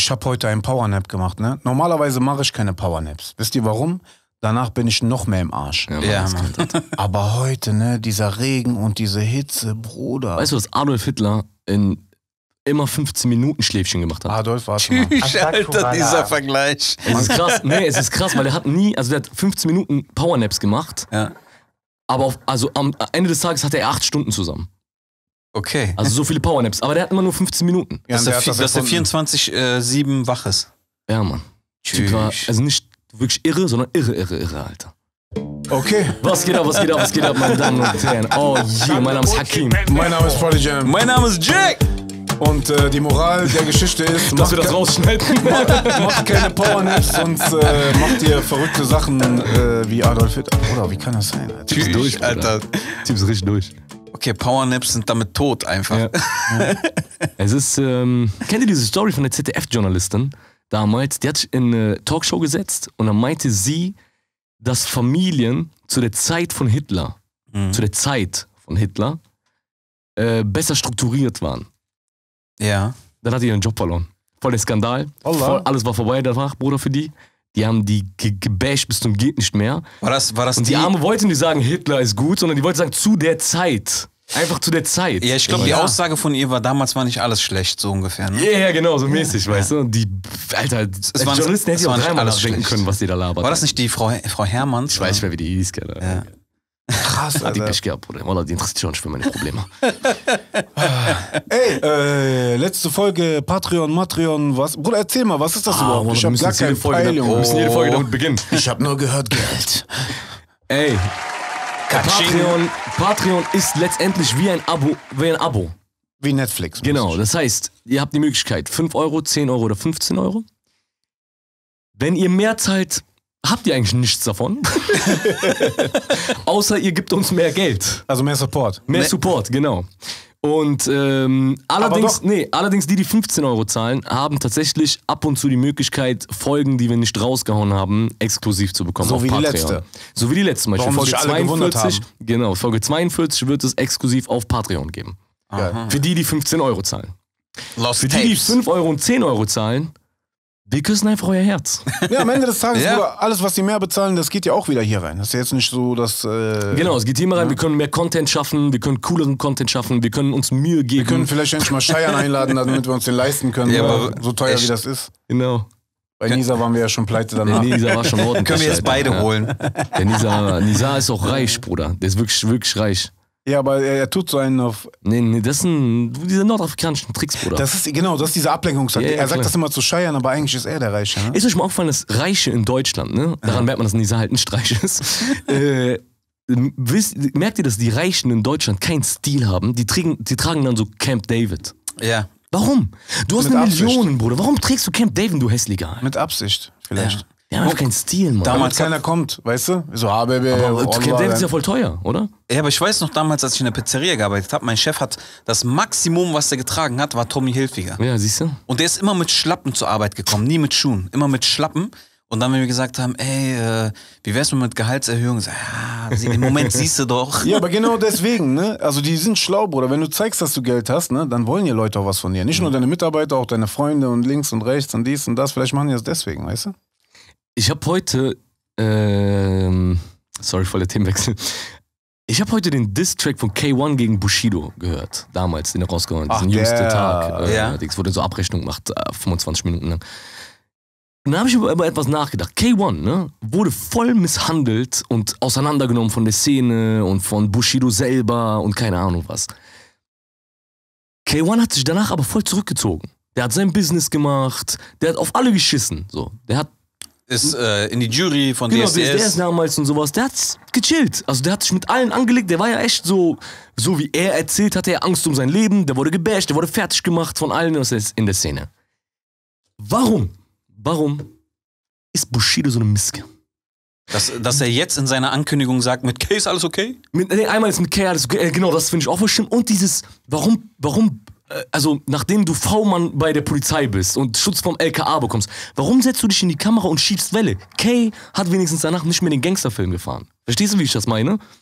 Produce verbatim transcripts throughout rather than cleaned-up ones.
ich habe heute einen Powernap gemacht, ne? Normalerweise mache ich keine Powernaps. Wisst ihr warum? Danach bin ich noch mehr im Arsch. Ja, Ja, Mann, das Mann. Aber heute, ne, dieser Regen und diese Hitze, Bruder. Weißt du, dass Adolf Hitler in immer fünfzehn Minuten Schläfchen gemacht hat? Adolf, warte mal. Tschüss, Alter, dieser Vergleich. Es ist krass, nee, es ist krass, weil er hat nie, also der hat fünfzehn Minuten Powernaps gemacht, Ja. aber auf, also am Ende des Tages hatte er acht Stunden zusammen. Okay. Also so viele Powernaps, aber der hat immer nur fünfzehn Minuten. Ja, dass der der, hat vi- das dass der erfunden. vierundzwanzig sieben wach ist. Ja, Mann. Typ war, also nicht wirklich irre, sondern irre, irre, irre, Alter. Okay, Was geht ab, was geht ab, was geht ab, meine Damen und Herren? Oh je, mein Name ist Hakim. mein Name ist Prodigy Jam. Mein Name ist Jack. Und äh, die Moral der Geschichte ist, Dass macht, wir das ke- rausschneiden. macht keine Powernaps, sonst äh, macht ihr verrückte Sachen äh, wie Adolf Hitler. Bruder, wie kann das sein? Alter? Tschüss, durch, Alter. Typ ist richtig durch. Okay, Powernaps sind damit tot einfach. Ja. Es ist, ähm, kennt ihr diese Story von der Z D F-Journalistin damals? Die hat sich in eine Talkshow gesetzt und dann meinte sie, dass Familien zu der Zeit von Hitler, Mhm. zu der Zeit von Hitler, äh, besser strukturiert waren. Ja. Dann hat die ihren Job verloren. Voll der Skandal. Allah. Voll, alles war vorbei danach, Bruder, für die. Die haben die ge gebasht bis zum geht nicht mehr. War das, war das Und die Arme wollten nicht sagen, Hitler ist gut, sondern die wollten sagen, zu der Zeit. Einfach zu der Zeit. Ja, ich glaube, die Ja. Aussage von ihr war, damals war nicht alles schlecht, so ungefähr. Ne? Ja, ja, genau, so mäßig, weißt du? Und die, Alter, als war nicht- Journalisten hätte es ich auch war nicht dreimal alles nachdenken schlecht. können, was die da labert. War das nicht die Frau, Frau Hermanns? Ich weiß nicht mehr, wie die hieß, Alter. Ja. Krass, Hat die Alter. Pech gehabt, Bruder. Wallah, die interessiert sich auch nicht für meine Probleme. Ey, äh, letzte Folge Patreon, Matreon, was? Bruder, erzähl mal, was ist das überhaupt? Wallah, Ich wir hab müssen gar jetzt jede keine Folge, Peilung. wir müssen jede Folge damit beginnen. Ich hab nur gehört Geld. Ey, Katsching. Patreon, Patreon ist letztendlich wie ein Abo, wie ein Abo. Wie Netflix. Genau, das heißt, ihr habt die Möglichkeit, fünf Euro, zehn Euro oder fünfzehn Euro. Wenn ihr mehr zahlt, habt ihr eigentlich nichts davon. Außer ihr gebt uns mehr Geld. Also mehr Support. Mehr Ne- Support, genau. Und ähm, allerdings, doch- nee, allerdings die, die fünfzehn Euro zahlen, haben tatsächlich ab und zu die Möglichkeit, Folgen, die wir nicht rausgehauen haben, exklusiv zu bekommen. So auf wie die Patreon. letzte. So wie die letzte. Zum Beispiel Warum Folge sich alle gewundert zweiundvierzig. haben. Genau, Folge zweiundvierzig wird es exklusiv auf Patreon geben. Geil. Für die, die fünfzehn Euro zahlen. Lost Für die, die Tapes. fünf Euro und zehn Euro zahlen, wir küssen einfach euer Herz. Ja, am Ende des Tages, Ja. Bruder, alles, was die mehr bezahlen, das geht ja auch wieder hier rein. Das ist ja jetzt nicht so, dass... Äh, Genau, es geht hier mal rein, wir können mehr Content schaffen, wir können cooleren Content schaffen, wir können uns Mühe geben. Wir können vielleicht endlich mal Scheiern einladen, damit wir uns den leisten können, Ja, weil aber so teuer echt. wie das ist. Genau. Bei Nisa waren wir ja schon pleite Der danach. Nisa war schon ordentlich. Können wir jetzt Alter. beide Ja. holen. Der Nisa, Nisa ist auch reich, Bruder. Der ist wirklich, wirklich reich. Ja, aber er, er tut so einen auf... Nee, nee, das sind diese nordafrikanischen Tricks, Bruder. Das ist, genau, das ist diese Ablenkungstaktik. Ja, ja, er sagt klar. das immer zu Scheiern, aber eigentlich ist er der Reiche. Ne? Ist euch mal aufgefallen, dass Reiche in Deutschland, ne? Daran merkt man, dass Nisa halt nicht reich ist. äh, wisst, merkt ihr, dass die Reichen in Deutschland keinen Stil haben? Die, tragen, die tragen dann so Camp David. Ja. Warum? Du hast Mit eine Absicht. Million, Bruder. Warum trägst du Camp David, du hässlicher? Mit Absicht, vielleicht. Ja. Die haben einfach keinen Stil, Mann. Damit Damals keiner kommt, weißt du? So, ah, Baby, aber oh, Camp David ist ja voll teuer, oder? Ja, aber ich weiß noch damals, als ich in der Pizzeria gearbeitet habe, mein Chef hat das Maximum, was er getragen hat, war Tommy Hilfiger. Ja, siehst du? Und der ist immer mit Schlappen zur Arbeit gekommen, nie mit Schuhen, immer mit Schlappen. Und dann, wenn wir gesagt haben, ey, äh, wie wär's mit Gehaltserhöhung? So, ja, sie- im Moment siehst du doch. Ja, aber genau deswegen, ne? Also die sind schlau, Bruder. Wenn du zeigst, dass du Geld hast, ne, dann wollen die Leute auch was von dir. Nicht nur deine Mitarbeiter, auch deine Freunde und links und rechts und dies und das. Vielleicht machen die das deswegen, weißt du? Ich habe heute, ähm, sorry, voll der Themenwechsel. Ich habe heute den Diss-Track von K eins gegen Bushido gehört. Damals, den er rausgehauen hat. Ach, Diesen jüngste der, Tag. Äh, ja. Dings, wo der so Abrechnung macht, äh, fünfundzwanzig Minuten lang. Und da habe ich über, über etwas nachgedacht. K eins, ne, wurde voll misshandelt und auseinandergenommen von der Szene und von Bushido selber und keine Ahnung was. K eins hat sich danach aber voll zurückgezogen. Der hat sein Business gemacht, der hat auf alle geschissen. So. Der hat Ist äh, in die Jury von Genau, D S D D S D S S. damals und sowas, der hat's gechillt. Also der hat sich mit allen angelegt, der war ja echt so, so wie er erzählt, hatte er Angst um sein Leben, der wurde gebasht, der wurde fertig gemacht von allen in der Szene. Warum, warum ist Bushido so eine Miske? Dass, dass er jetzt in seiner Ankündigung sagt, mit K ist alles okay? Mit, nee, einmal ist mit K, alles, äh, genau, das finde ich auch voll schlimm. Und dieses, warum, warum, äh, also nachdem du V-Mann bei der Polizei bist und Schutz vom L K A bekommst, warum setzt du dich in die Kamera und schiebst Welle? K hat wenigstens danach nicht mehr den Gangsterfilm gefahren. Verstehst du, wie ich das meine?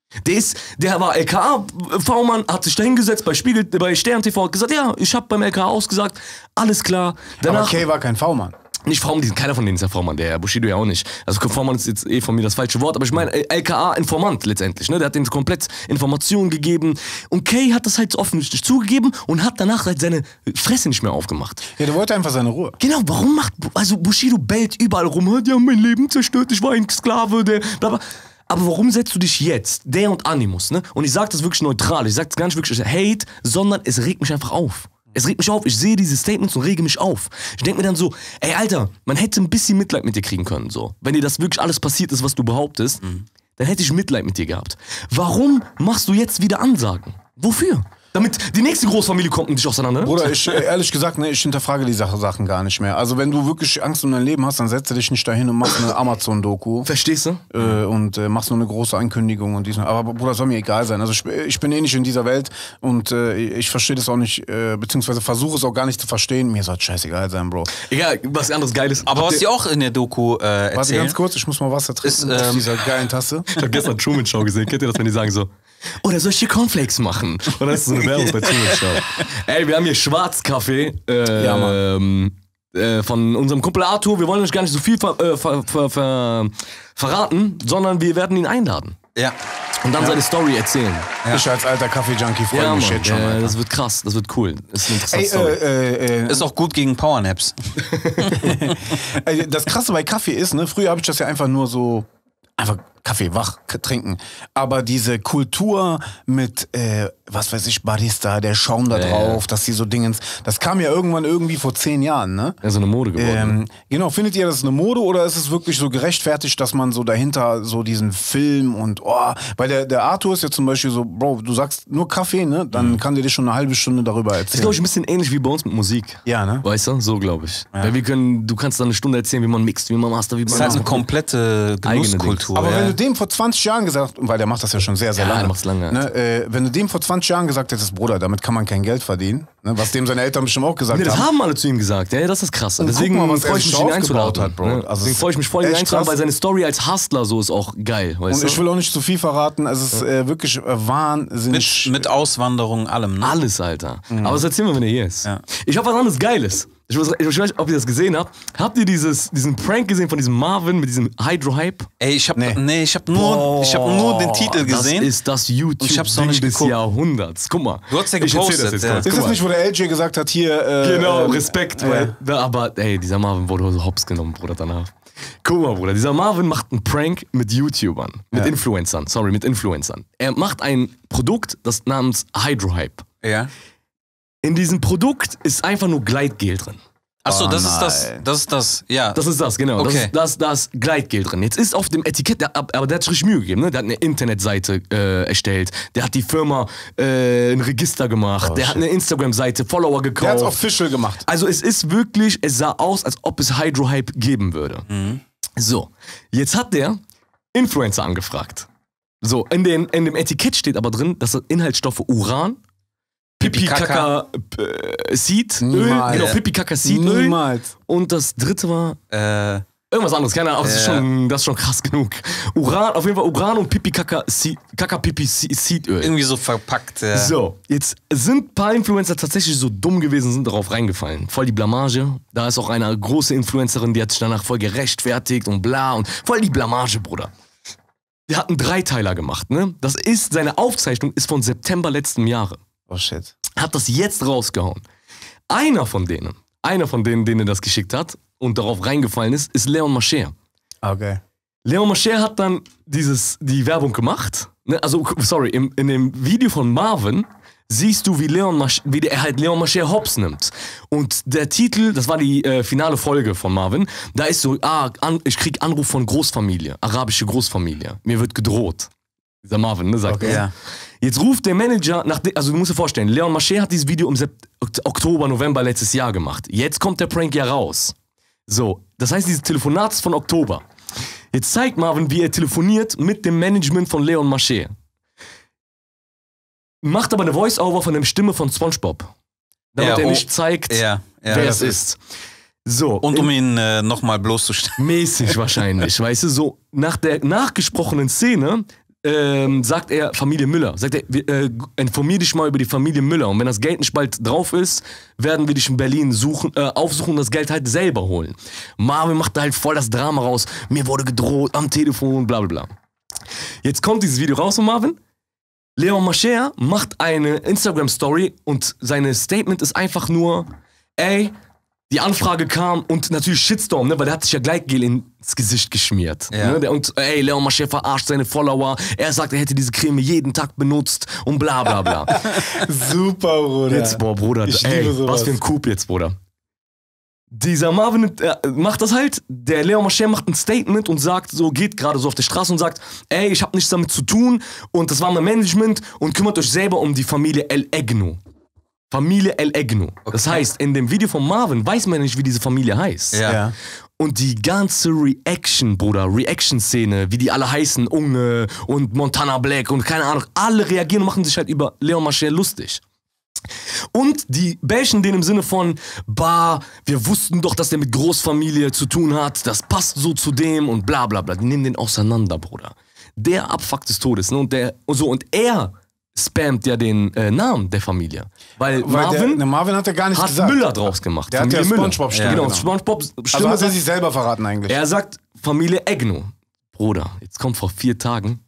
Der ist, der war L K A-V-Mann, hat sich da hingesetzt bei Spiegel, bei Stern T V, hat gesagt, ja, ich habe beim L K A ausgesagt, alles klar. Danach, Aber Kay war kein V-Mann. Nicht V-Mann, keiner von denen ist ja V-Mann, der Bushido ja auch nicht. Also V-Mann ist jetzt eh von mir das falsche Wort, aber ich meine L K A-Informant letztendlich, ne? Der hat denen komplett Informationen gegeben und Kay hat das halt offensichtlich zugegeben und hat danach halt seine Fresse nicht mehr aufgemacht. Ja, der wollte einfach seine Ruhe. Genau, warum macht, also Bushido bellt überall rum, die haben mein Leben zerstört, ich war ein Sklave, der, bla bla. Aber warum setzt du dich jetzt, der und Animus, ne? Und ich sag das wirklich neutral, ich sag das gar nicht wirklich Hate, sondern es regt mich einfach auf. Es regt mich auf, ich sehe diese Statements und rege mich auf. Ich denke mir dann so, ey Alter, man hätte ein bisschen Mitleid mit dir kriegen können, so. Wenn dir das wirklich alles passiert ist, was du behauptest, mhm. dann hätte ich Mitleid mit dir gehabt. Warum machst du jetzt wieder Ansagen? Wofür? Damit die nächste Großfamilie kommt und dich auseinander. Bruder, ich, ehrlich gesagt, ne, ich hinterfrage die Sachen gar nicht mehr. Also wenn du wirklich Angst um dein Leben hast, dann setze dich nicht dahin und machst eine Amazon-Doku. Verstehst du? Äh, und äh, machst nur eine große Ankündigung und diesmal. Aber Bruder, soll mir egal sein. Also ich, ich bin eh nicht in dieser Welt und äh, ich verstehe das auch nicht, äh, beziehungsweise versuche es auch gar nicht zu verstehen. Mir soll es scheißegal sein, Bro. Egal, was anderes Geiles. Aber was die auch in der Doku äh, erzählen... Warte ganz kurz, ich muss mal Wasser trinken ist, ähm, aus dieser geilen Tasse. Ich habe gestern Truman Show gesehen. Kennt ihr das, wenn die sagen so, oder soll ich hier Cornflakes machen? Und dann ist so eine Werbung bei Truman Show. Ey, wir haben hier Schwarzkaffee äh, ja, ähm, äh, von unserem Kumpel Arthur. Wir wollen euch gar nicht so viel ver äh, ver ver ver verraten, sondern wir werden ihn einladen. Ja. Und dann ja. seine Story erzählen. Ja. Ich als alter Kaffee-Junkie freue ja, mich Mann, jetzt schon. äh, das wird krass, das wird cool. Das ist eine interessante Ey, Story. äh, äh, ist auch gut gegen Powernaps. Das Krasse bei Kaffee ist, ne, früher habe ich das ja einfach nur so, einfach Kaffee wach trinken. Aber diese Kultur mit, äh, was weiß ich, Barista, der Schaum da Ja, drauf, ja. dass die so Dingens, das kam ja irgendwann irgendwie vor zehn Jahren, ne? Ja, so eine Mode geworden. Ähm, genau, findet ihr das eine Mode oder ist es wirklich so gerechtfertigt, dass man so dahinter so diesen Film und, oh, weil der, der Arthur ist ja zum Beispiel so, Bro, du sagst nur Kaffee, ne? Dann kann der dir schon eine halbe Stunde darüber Das ist, erzählen. glaube ich, ein bisschen ähnlich wie bei uns mit Musik. Ja, ne? Weißt du? So, glaube ich. Weil wir können, du kannst dann eine Stunde erzählen, wie man mixt, wie man master, wie man... Das ist halt eine komplette Genusskultur. Aber ja. wenn du dem vor zwanzig Jahren gesagt, weil der macht das ja schon sehr, sehr Ja, lange. der macht's lange. Ne, äh, wenn du dem vor zwanzig Jahren gesagt hättest, Bruder, damit kann man kein Geld verdienen, ne, was dem seine Eltern bestimmt auch gesagt Nee, das haben. haben alle zu ihm gesagt, ja, das ist krass. Und Deswegen guck mal, was er freue ich sich mich, ihn aufgebaut einzuladen. hat, Bro. Ne? Also Deswegen freue ich mich voll, ihn echt einzuladen, krass. weil seine Story als Hustler so ist auch geil, weißt Und ich du? will auch nicht zu viel verraten, es ist äh, wirklich äh, wahnsinnig. Mit, mit Auswanderung, allem, ne? Alles, Alter. Aber das erzählen wir, wenn er hier ist. Ja. Ich habe was anderes Geiles. Ich weiß, ich weiß nicht, ob ihr das gesehen habt. Habt ihr dieses, diesen Prank gesehen von diesem Marvin mit diesem Hydro-Hype? Ey, ich hab, Nee. nee. ich hab nur, ich hab nur den Titel gesehen. Das ist das YouTube ich hab's noch nicht des geguckt. Jahrhunderts. Guck mal. Du hast ja Ich erzähl gepostet, das jetzt ja. kurz. Ist Guck das mal. nicht, wo der L J gesagt hat, hier. Äh, Genau, äh, Respekt, äh, weil, da, aber ey, dieser Marvin wurde so hops genommen, Bruder, danach. Guck mal, Bruder, dieser Marvin macht einen Prank mit YouTubern, mit Ja. Influencern, sorry, mit Influencern. Er macht ein Produkt, das namens Hydro-Hype. Ja. In diesem Produkt ist einfach nur Gleitgel drin. Achso, Oh das ist das, nein. das ist das, ja. Das ist das, genau. Das Okay. ist das, das Gleitgel drin. Jetzt ist auf dem Etikett, der, aber der hat sich richtig Mühe gegeben, ne? Der hat eine Internetseite äh, erstellt, der hat die Firma äh, ein Register gemacht, Oh, der hat shit. eine Instagram-Seite, Follower Der hat's gekauft. official gemacht. Also es ist wirklich, es sah aus, als ob es Hydro-Hype geben würde. Mhm. So, jetzt hat der Influencer angefragt. So, in, den, in dem Etikett steht aber drin, dass das Inhaltsstoffe Uran, Pipi Kaka äh, Seed Öl, Niemals. genau, Pipi Kaka Seed Öl. Niemals. Und das dritte war Äh, irgendwas anderes, keine Ahnung, aber das, ist Ja. schon, das ist schon krass genug. Uran, auf jeden Fall Uran und Pipi Kaka Seed, Kaka Pipi Seed Öl. irgendwie so verpackt. Ja. So, jetzt sind ein paar Influencer tatsächlich so dumm gewesen, sind darauf reingefallen. Voll die Blamage. Da ist auch eine große Influencerin, die hat sich danach voll gerechtfertigt und bla und voll die Blamage, Bruder. Der hat einen Dreiteiler gemacht, ne? Das ist, seine Aufzeichnung ist von September letzten Jahre. Oh shit. Hat das jetzt rausgehauen. Einer von denen, einer von denen, denen er das geschickt hat und darauf reingefallen ist, ist Leon Mascher. Okay. Leon Mascher hat dann dieses, die Werbung gemacht. Ne? Also, sorry, im, in dem Video von Marvin siehst du, wie, Leon Mascher, wie der halt Leon Mascher hops nimmt. Und der Titel, das war die äh, finale Folge von Marvin, da ist so, ah, an, ich krieg Anruf von Großfamilie, arabische Großfamilie. Mir wird gedroht. Dieser Marvin, ne, sagt Okay. er. Ja. Jetzt ruft der Manager, nach de, also du musst dir vorstellen, Leon Mascher hat dieses Video im Sept Oktober, November letztes Jahr gemacht. Jetzt kommt der Prank ja raus. So, das heißt, dieses Telefonat ist von Oktober. Jetzt zeigt Marvin, wie er telefoniert mit dem Management von Leon Mascher. Macht aber eine Voice-Over von der Stimme von SpongeBob. Damit Ja, er oh, nicht zeigt, Ja, ja. wer das es ist. So, Und um ihn äh, nochmal bloßzustellen. mäßig wahrscheinlich, weißt du, so nach der nachgesprochenen Szene ähm, sagt er Familie Müller. Sagt er, äh, informier dich mal über die Familie Müller. Und wenn das Geld nicht bald drauf ist, werden wir dich in Berlin suchen, äh, aufsuchen und das Geld halt selber holen. Marvin macht da halt voll das Drama raus. Mir wurde gedroht am Telefon, bla bla bla. Jetzt kommt dieses Video raus von Marvin. Leon Mascher macht eine Instagram-Story und seine Statement ist einfach nur, ey, die Anfrage kam und natürlich Shitstorm, ne, weil der hat sich ja Gleitgel ins Gesicht geschmiert. Ja. Ne, und ey, Leon Mascher verarscht seine Follower. Er sagt, er hätte diese Creme jeden Tag benutzt und bla bla bla. Super, Bruder. Jetzt, boah, Bruder, Ich ey, liebe sowas. was für ein Coup jetzt, Bruder. Dieser Marvin äh, macht das halt, der Leon Mascher macht ein Statement und sagt so, geht gerade so auf der Straße und sagt, ey, ich habe nichts damit zu tun und das war mein Management und kümmert euch selber um die Familie El Egno. Familie El Egno. Okay. Das heißt, in dem Video von Marvin weiß man nicht, wie diese Familie heißt. Ja. Ja. Und die ganze Reaction, Bruder, Reaction-Szene, wie die alle heißen, Unge und Montana Black und keine Ahnung, alle reagieren und machen sich halt über Leon Mascher lustig. Und die bashen den im Sinne von, bah, wir wussten doch, dass der mit Großfamilie zu tun hat, das passt so zu dem und bla bla bla. Die nehmen den auseinander, Bruder. Der Abfuck des Todes, ne? Und der, und so, und er spammt ja den äh, Namen der Familie. Weil, Weil Marvin, der, der Marvin hat ja gar nicht hat gesagt. Müller draus gemacht. Der hat ja Familie Müller. SpongeBob-Stimme, Genau, genau. SpongeBob Also Stimme hat er sagt, sich selber verraten eigentlich. er sagt Familie Egno. Bruder, jetzt kommt vor vier Tagen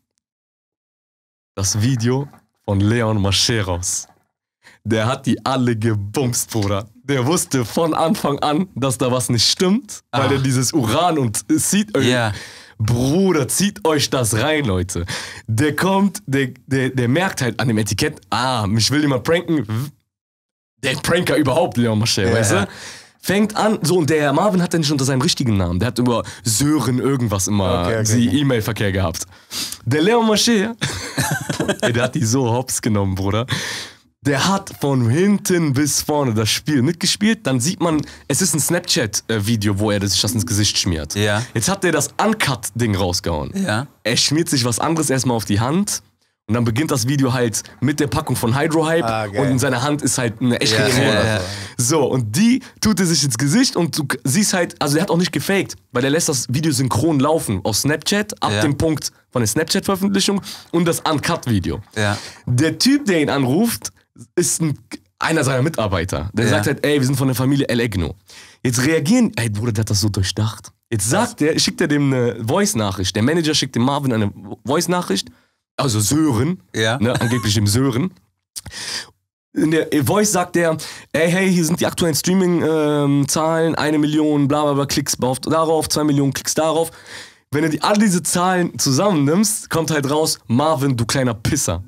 das Video von Leon Mascher raus. Der hat die alle gebumst, Bruder. Der wusste von Anfang an, dass da was nicht stimmt, weil Ah. er dieses Uran und es sieht euch. Ja. Bruder, zieht euch das rein, Leute. Der kommt, der, der, der merkt halt an dem Etikett, ah, mich will jemand pranken. Der Pranker überhaupt, Leon Mascher, Ja, weißt ja. du? Fängt an, so, und der Marvin hat ja nicht unter seinem richtigen Namen. Der hat über Sören irgendwas immer Okay, okay, sie okay. E-Mail-Verkehr gehabt. Der Leon Mascher, ey, der hat die so hops genommen, Bruder. Der hat von hinten bis vorne das Spiel mitgespielt. Dann sieht man, es ist ein Snapchat-Video, wo er sich das ins Gesicht schmiert. Ja. Jetzt hat er das Uncut-Ding rausgehauen. Ja. Er schmiert sich was anderes erstmal auf die Hand. Und dann beginnt das Video halt mit der Packung von Hydro-Hype. Ah, geil. und in seiner Hand ist halt eine echte Ja, Creme. ja, ja. So, und die tut er sich ins Gesicht und du siehst halt, also der hat auch nicht gefaked, weil der lässt das Video synchron laufen auf Snapchat, ab Ja. dem Punkt von der Snapchat-Veröffentlichung und das Uncut-Video. Ja. Der Typ, der ihn anruft, ist ein, einer seiner Mitarbeiter. Der Ja. sagt halt, ey, wir sind von der Familie El Egno. Jetzt reagieren, ey Bruder, der hat das so durchdacht. Jetzt sagt der, schickt er dem eine Voice-Nachricht. Der Manager schickt dem Marvin eine Voice-Nachricht. Also Sören, Ja. ne, angeblich dem Sören. In der Voice sagt der, ey, hey, hier sind die aktuellen Streaming-Zahlen, eine Million, bla bla bla, Klicks darauf, zwei Millionen Klicks darauf. Wenn du die, all diese Zahlen zusammennimmst, kommt halt raus, Marvin, du kleiner Pisser.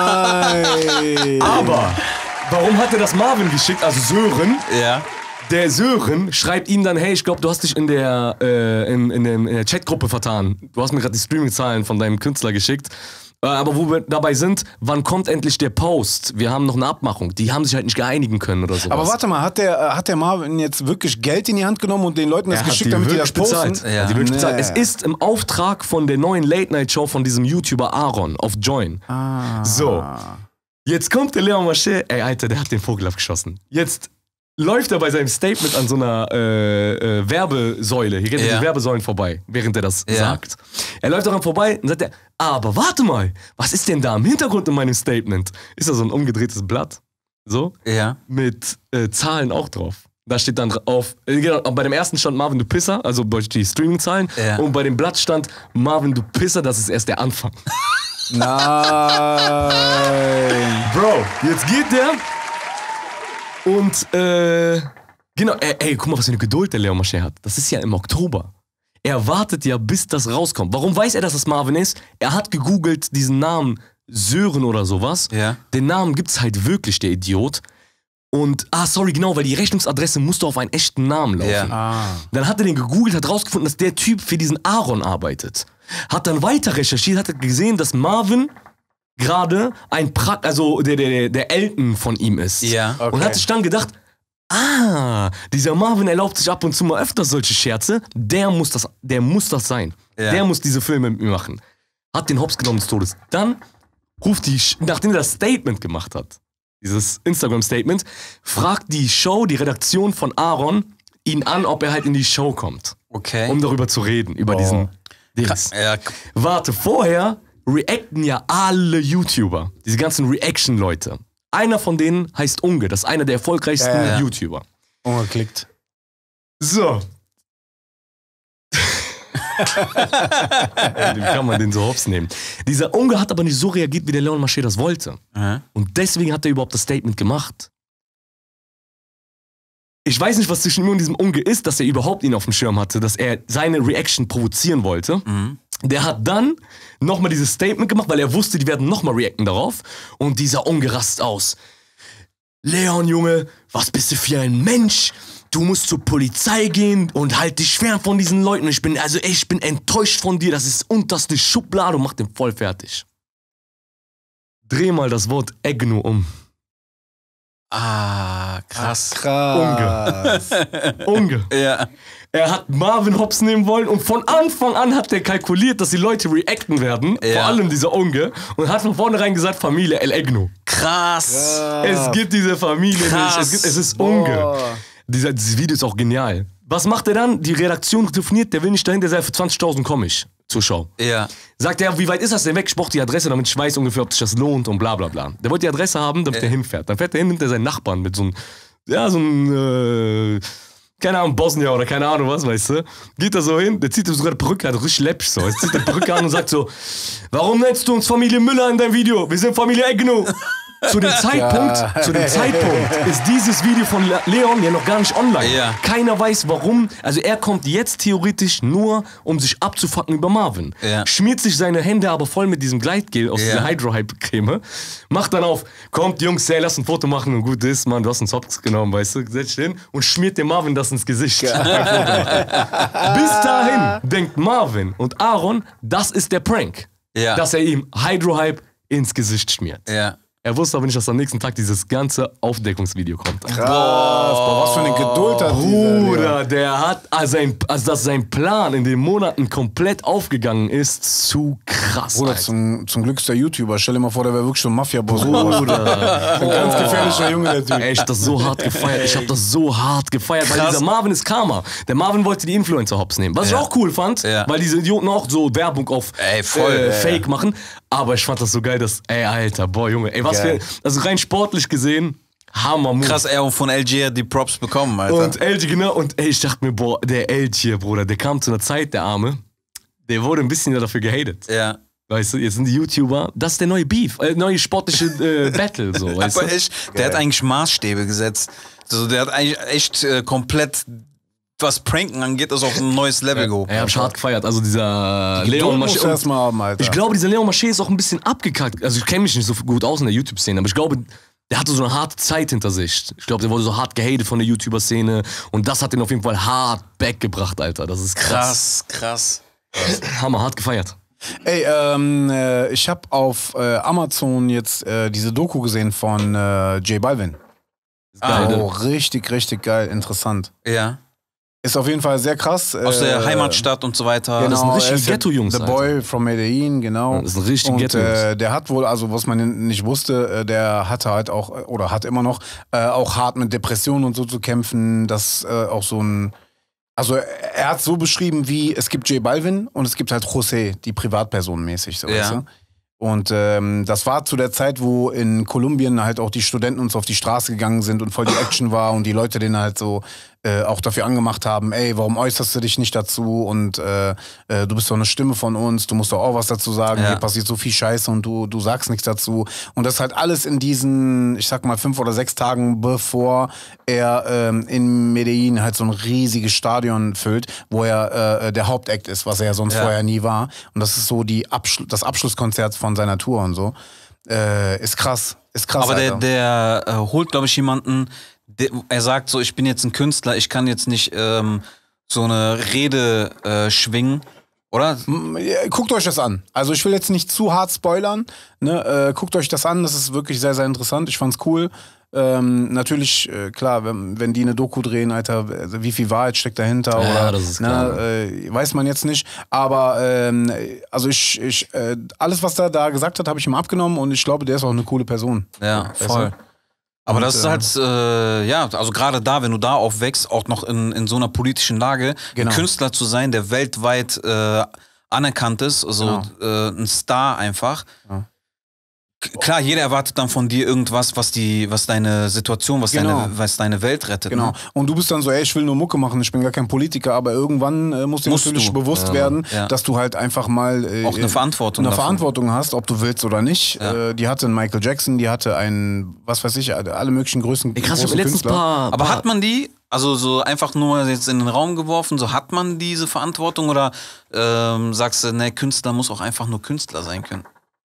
Nein. Aber, warum hat er das Marvin geschickt, also Sören? Ja. Der Sören schreibt ihm dann, hey, ich glaube, du hast dich in der, äh, in, in, dem, in der Chatgruppe vertan. Du hast mir gerade die Streaming-Zahlen von deinem Künstler geschickt. Äh, aber wo wir dabei sind, wann kommt endlich der Post? Wir haben noch eine Abmachung. Die haben sich halt nicht geeinigen können oder sowas. Aber warte mal, hat der, äh, hat der Marvin jetzt wirklich Geld in die Hand genommen und den Leuten das Er hat geschickt, die damit die das wirklich posten? bezahlt. Ja. Die wirklich Nee. bezahlt. Es ist im Auftrag von der neuen Late-Night-Show von diesem YouTuber Aaron auf Join. Ah. So. Jetzt kommt der Leon Mascher, ey Alter, der hat den Vogel abgeschossen. Jetzt läuft er bei seinem Statement an so einer äh, äh, Werbesäule, hier geht Ja. die Werbesäulen vorbei, während er das Ja. sagt. Er läuft daran vorbei und sagt er, aber warte mal, was ist denn da im Hintergrund in meinem Statement? Ist da so ein umgedrehtes Blatt, so, Ja. mit äh, Zahlen auch drauf. Da steht dann drauf, äh, genau, bei dem ersten stand Marvin, du Pisser, also die Streaming-Zahlen. Ja. Und bei dem Blatt stand Marvin, du Pisser, das ist erst der Anfang. Nein. Bro, jetzt geht der und, äh, genau, ey, ey, guck mal, was für eine Geduld der Leon Mascher hat. Das ist ja im Oktober. Er wartet ja, bis das rauskommt. Warum weiß er, dass es Marvin ist? Er hat gegoogelt diesen Namen Sören oder sowas. Ja. Den Namen gibt's halt wirklich, der Idiot. Und, ah, sorry, genau, weil die Rechnungsadresse musste auf einen echten Namen laufen. Ja. Ah. Dann hat er den gegoogelt, hat rausgefunden, dass der Typ für diesen Aaron arbeitet. Hat dann weiter recherchiert, hat gesehen, dass Marvin gerade ein pra also der, der, der Elton von ihm ist. Ja. Okay. Und hat sich dann gedacht, ah, dieser Marvin erlaubt sich ab und zu mal öfter solche Scherze, der muss das, der muss das sein. Ja. Der muss diese Filme mit mir machen. Hat den Hops genommen des Todes. Dann ruft die, nachdem er das Statement gemacht hat, dieses Instagram-Statement, fragt die Show, die Redaktion von Aaron, ihn an, ob er halt in die Show kommt. Okay. Um darüber zu reden, über Oh. diesen Dings. ja. Warte, vorher reacten ja alle YouTuber. Diese ganzen Reaction-Leute. Einer von denen heißt Unge. Das ist einer der erfolgreichsten Ja, ja. YouTuber. Unge klickt. So. Wie kann man den so hops nehmen? Dieser Unge hat aber nicht so reagiert, wie der Leon Mascher das wollte. Mhm. Und deswegen hat er überhaupt das Statement gemacht. Ich weiß nicht, was zwischen mir und diesem Unge ist, dass er überhaupt ihn auf dem Schirm hatte, dass er seine Reaction provozieren wollte. Mhm. Der hat dann nochmal dieses Statement gemacht, weil er wusste, die werden nochmal reacten darauf. Und dieser Unge rastet aus. Leon, Junge, was bist du für ein Mensch? Du musst zur Polizei gehen und halt dich fern von diesen Leuten. Ich bin, also ich bin enttäuscht von dir. Das ist unterste Schublade und mach den voll fertig. Dreh mal das Wort Egno um. Ah, krass. Krass. Unge. Ja. Er hat Marvin Hops nehmen wollen und von Anfang an hat er kalkuliert, dass die Leute reacten werden. Ja. Vor allem dieser Unge. Und hat von vornherein gesagt, Familie El Egno. Krass. Es gibt diese Familie Krass. nicht. Es, gibt, es ist Unge. Dieser, dieses Video ist auch genial. Was macht er dann? Die Redaktion telefoniert, der will nicht dahin, der sagt, für zwanzigtausend komme ich zur Show. Ja. Sagt er, wie weit ist das denn weg? Ich brauche die Adresse, damit ich weiß ungefähr, ob sich das lohnt und bla bla bla. Der wollte die Adresse haben, damit Äh. er hinfährt. Dann fährt er hin, nimmt er seinen Nachbarn mit so einem, ja, so einem, äh, keine Ahnung, Bosnier oder keine Ahnung was, weißt du. Geht da so hin, der zieht ihm sogar eine Perücke, hat richtig läppisch so. Er zieht die Perücke an und sagt so, warum nennst du uns Familie Müller in deinem Video? Wir sind Familie Egno. Zu dem Zeitpunkt, Ja. zu dem Zeitpunkt ist dieses Video von Le- Leon ja noch gar nicht online. Ja. Keiner weiß warum. Also er kommt jetzt theoretisch nur, um sich abzufacken über Marvin. Ja. Schmiert sich seine Hände aber voll mit diesem Gleitgel aus Ja. dieser Hydro-Hype-Creme. Macht dann auf, kommt Jungs, hey, lass ein Foto machen und gut ist, Mann, du hast einen Zops genommen, weißt du, setz dich hin und schmiert dem Marvin das ins Gesicht. Bis dahin denkt Marvin und Aaron, das ist der Prank. Ja. Dass er ihm Hydro-Hype ins Gesicht schmiert. Ja. Er wusste aber nicht, dass am nächsten Tag dieses ganze Aufdeckungsvideo kommt. Krass. Boah, was für eine Geduld hat Bruder, dieser. der hat, also, sein, also dass sein Plan in den Monaten komplett aufgegangen ist, zu krass. Bruder, Alter. zum, zum Glück ist der YouTuber. Stell dir mal vor, der wäre wirklich so ein Mafia-Boss. Bruder. Ein ganz gefährlicher Junge, der Typ. Ey, ich hab das so hart gefeiert. Ich hab das so hart gefeiert, weil Krass. dieser Marvin ist Karma. Der Marvin wollte die Influencer hops nehmen. Was Ja. ich auch cool fand, Ja. weil diese Idioten auch so Werbung auf Ey, voll. äh, Ja, Fake machen. Aber ich fand das so geil, dass, ey, Alter, boah, Junge, ey, was Geil. für, also rein sportlich gesehen, Hammer Move. Krass, er hat von L G die Props bekommen, Alter. Und L G, genau, und ey, ich dachte mir, boah, der L G, Bruder, der kam zu einer Zeit, der Arme, der wurde ein bisschen dafür gehatet. ja. Weißt du, jetzt sind die YouTuber, das ist der neue Beef, äh, neue sportliche äh, Battle, so, weißt Aber du? echt, der hat eigentlich Maßstäbe gesetzt. Also der hat eigentlich echt äh, komplett, was Pranken angeht, ist auf ein neues Level gehoben. Ja, hab ich hart gefeiert. Also dieser Die Leon Geduld musst du Mascher. erst mal haben, Alter. Ich glaube, dieser Leon Mascher ist auch ein bisschen abgekackt. Also ich kenne mich nicht so gut aus in der YouTube-Szene, aber ich glaube, der hatte so eine harte Zeit hinter sich. Ich glaube, der wurde so hart gehatet von der YouTuber-Szene und das hat ihn auf jeden Fall hart backgebracht, Alter. Das ist krass. Krass, krass. Hammer, hart gefeiert. Ey, ähm, äh, ich habe auf äh, Amazon jetzt äh, diese Doku gesehen von äh, J Balvin. Geil, Oh, richtig, richtig geil, interessant. Ja. Ist auf jeden Fall sehr krass. Aus äh, der Heimatstadt und so weiter. Genau, Das sind richtige er ist ja Ghetto-Jungs, The Alter. Boy from Medellin, genau. Das sind richtige Und Ghetto-Jungs. äh, der hat wohl, also was man nicht wusste, äh, der hatte halt auch, äh, oder hat immer noch, äh, auch hart mit Depressionen und so zu kämpfen, dass äh, auch so ein, also er hat so beschrieben wie, es gibt J Balvin und es gibt halt José, die Privatperson mäßig, so, Ja. weißt du? Und ähm, das war zu der Zeit, wo in Kolumbien halt auch die Studenten uns auf die Straße gegangen sind und voll die Action war und die Leute den halt so äh, auch dafür angemacht haben, ey, warum äußerst du dich nicht dazu und äh, äh, du bist doch eine Stimme von uns, du musst doch auch was dazu sagen, Ja. hier passiert so viel Scheiße und du, du sagst nichts dazu. Und das halt alles in diesen, ich sag mal, fünf oder sechs Tagen, bevor er ähm, in Medellin halt so ein riesiges Stadion füllt, wo er äh, der Hauptakt ist, was er ja sonst Ja. vorher nie war. Und das ist so die Abschlu- das Abschlusskonzert von seiner Tour und so. Äh, ist krass, ist krass, Aber der, Alter. der äh, holt, glaube ich, jemanden, der, er sagt so, ich bin jetzt ein Künstler, ich kann jetzt nicht ähm, so eine Rede äh, schwingen, oder? Ja, guckt euch das an. Also ich will jetzt nicht zu hart spoilern. Ne? Äh, guckt euch das an, das ist wirklich sehr, sehr interessant. Ich fand's cool. Ähm, natürlich, äh, klar, wenn, wenn die eine Doku drehen, Alter, also wie viel Wahrheit steckt dahinter? Ja, oder, das ist klar. Ne, äh, weiß man jetzt nicht. Aber ähm, also ich, ich äh, alles, was er da gesagt hat, habe ich ihm abgenommen und ich glaube, der ist auch eine coole Person. Ja, Weißt voll. du? Aber Und, das ist äh, halt, äh, ja, also gerade da, wenn du da aufwächst, auch noch in, in so einer politischen Lage, Genau. ein Künstler zu sein, der weltweit äh, Anerkanntes, also Genau. äh, ein Star einfach. Ja. K- Klar, jeder erwartet dann von dir irgendwas, was die, was deine Situation, was, Genau. deine, was deine Welt rettet. Genau. Ne? Und du bist dann so, ey, ich will nur Mucke machen, ich bin gar kein Politiker, aber irgendwann äh, musst dir Musst natürlich du. bewusst Ja. werden, Ja. dass du halt einfach mal äh, Auch eine Verantwortung eine davon. Verantwortung hast, ob du willst oder nicht. Ja. Äh, die hatte einen Michael Jackson, die hatte einen, was weiß ich, alle möglichen Größen. Ey, krass, ich hab großen mir letztens Künstler. paar, Aber paar hat man die, also so einfach nur jetzt in den Raum geworfen, so hat man diese Verantwortung oder ähm, sagst du, ne, Künstler muss auch einfach nur Künstler sein können?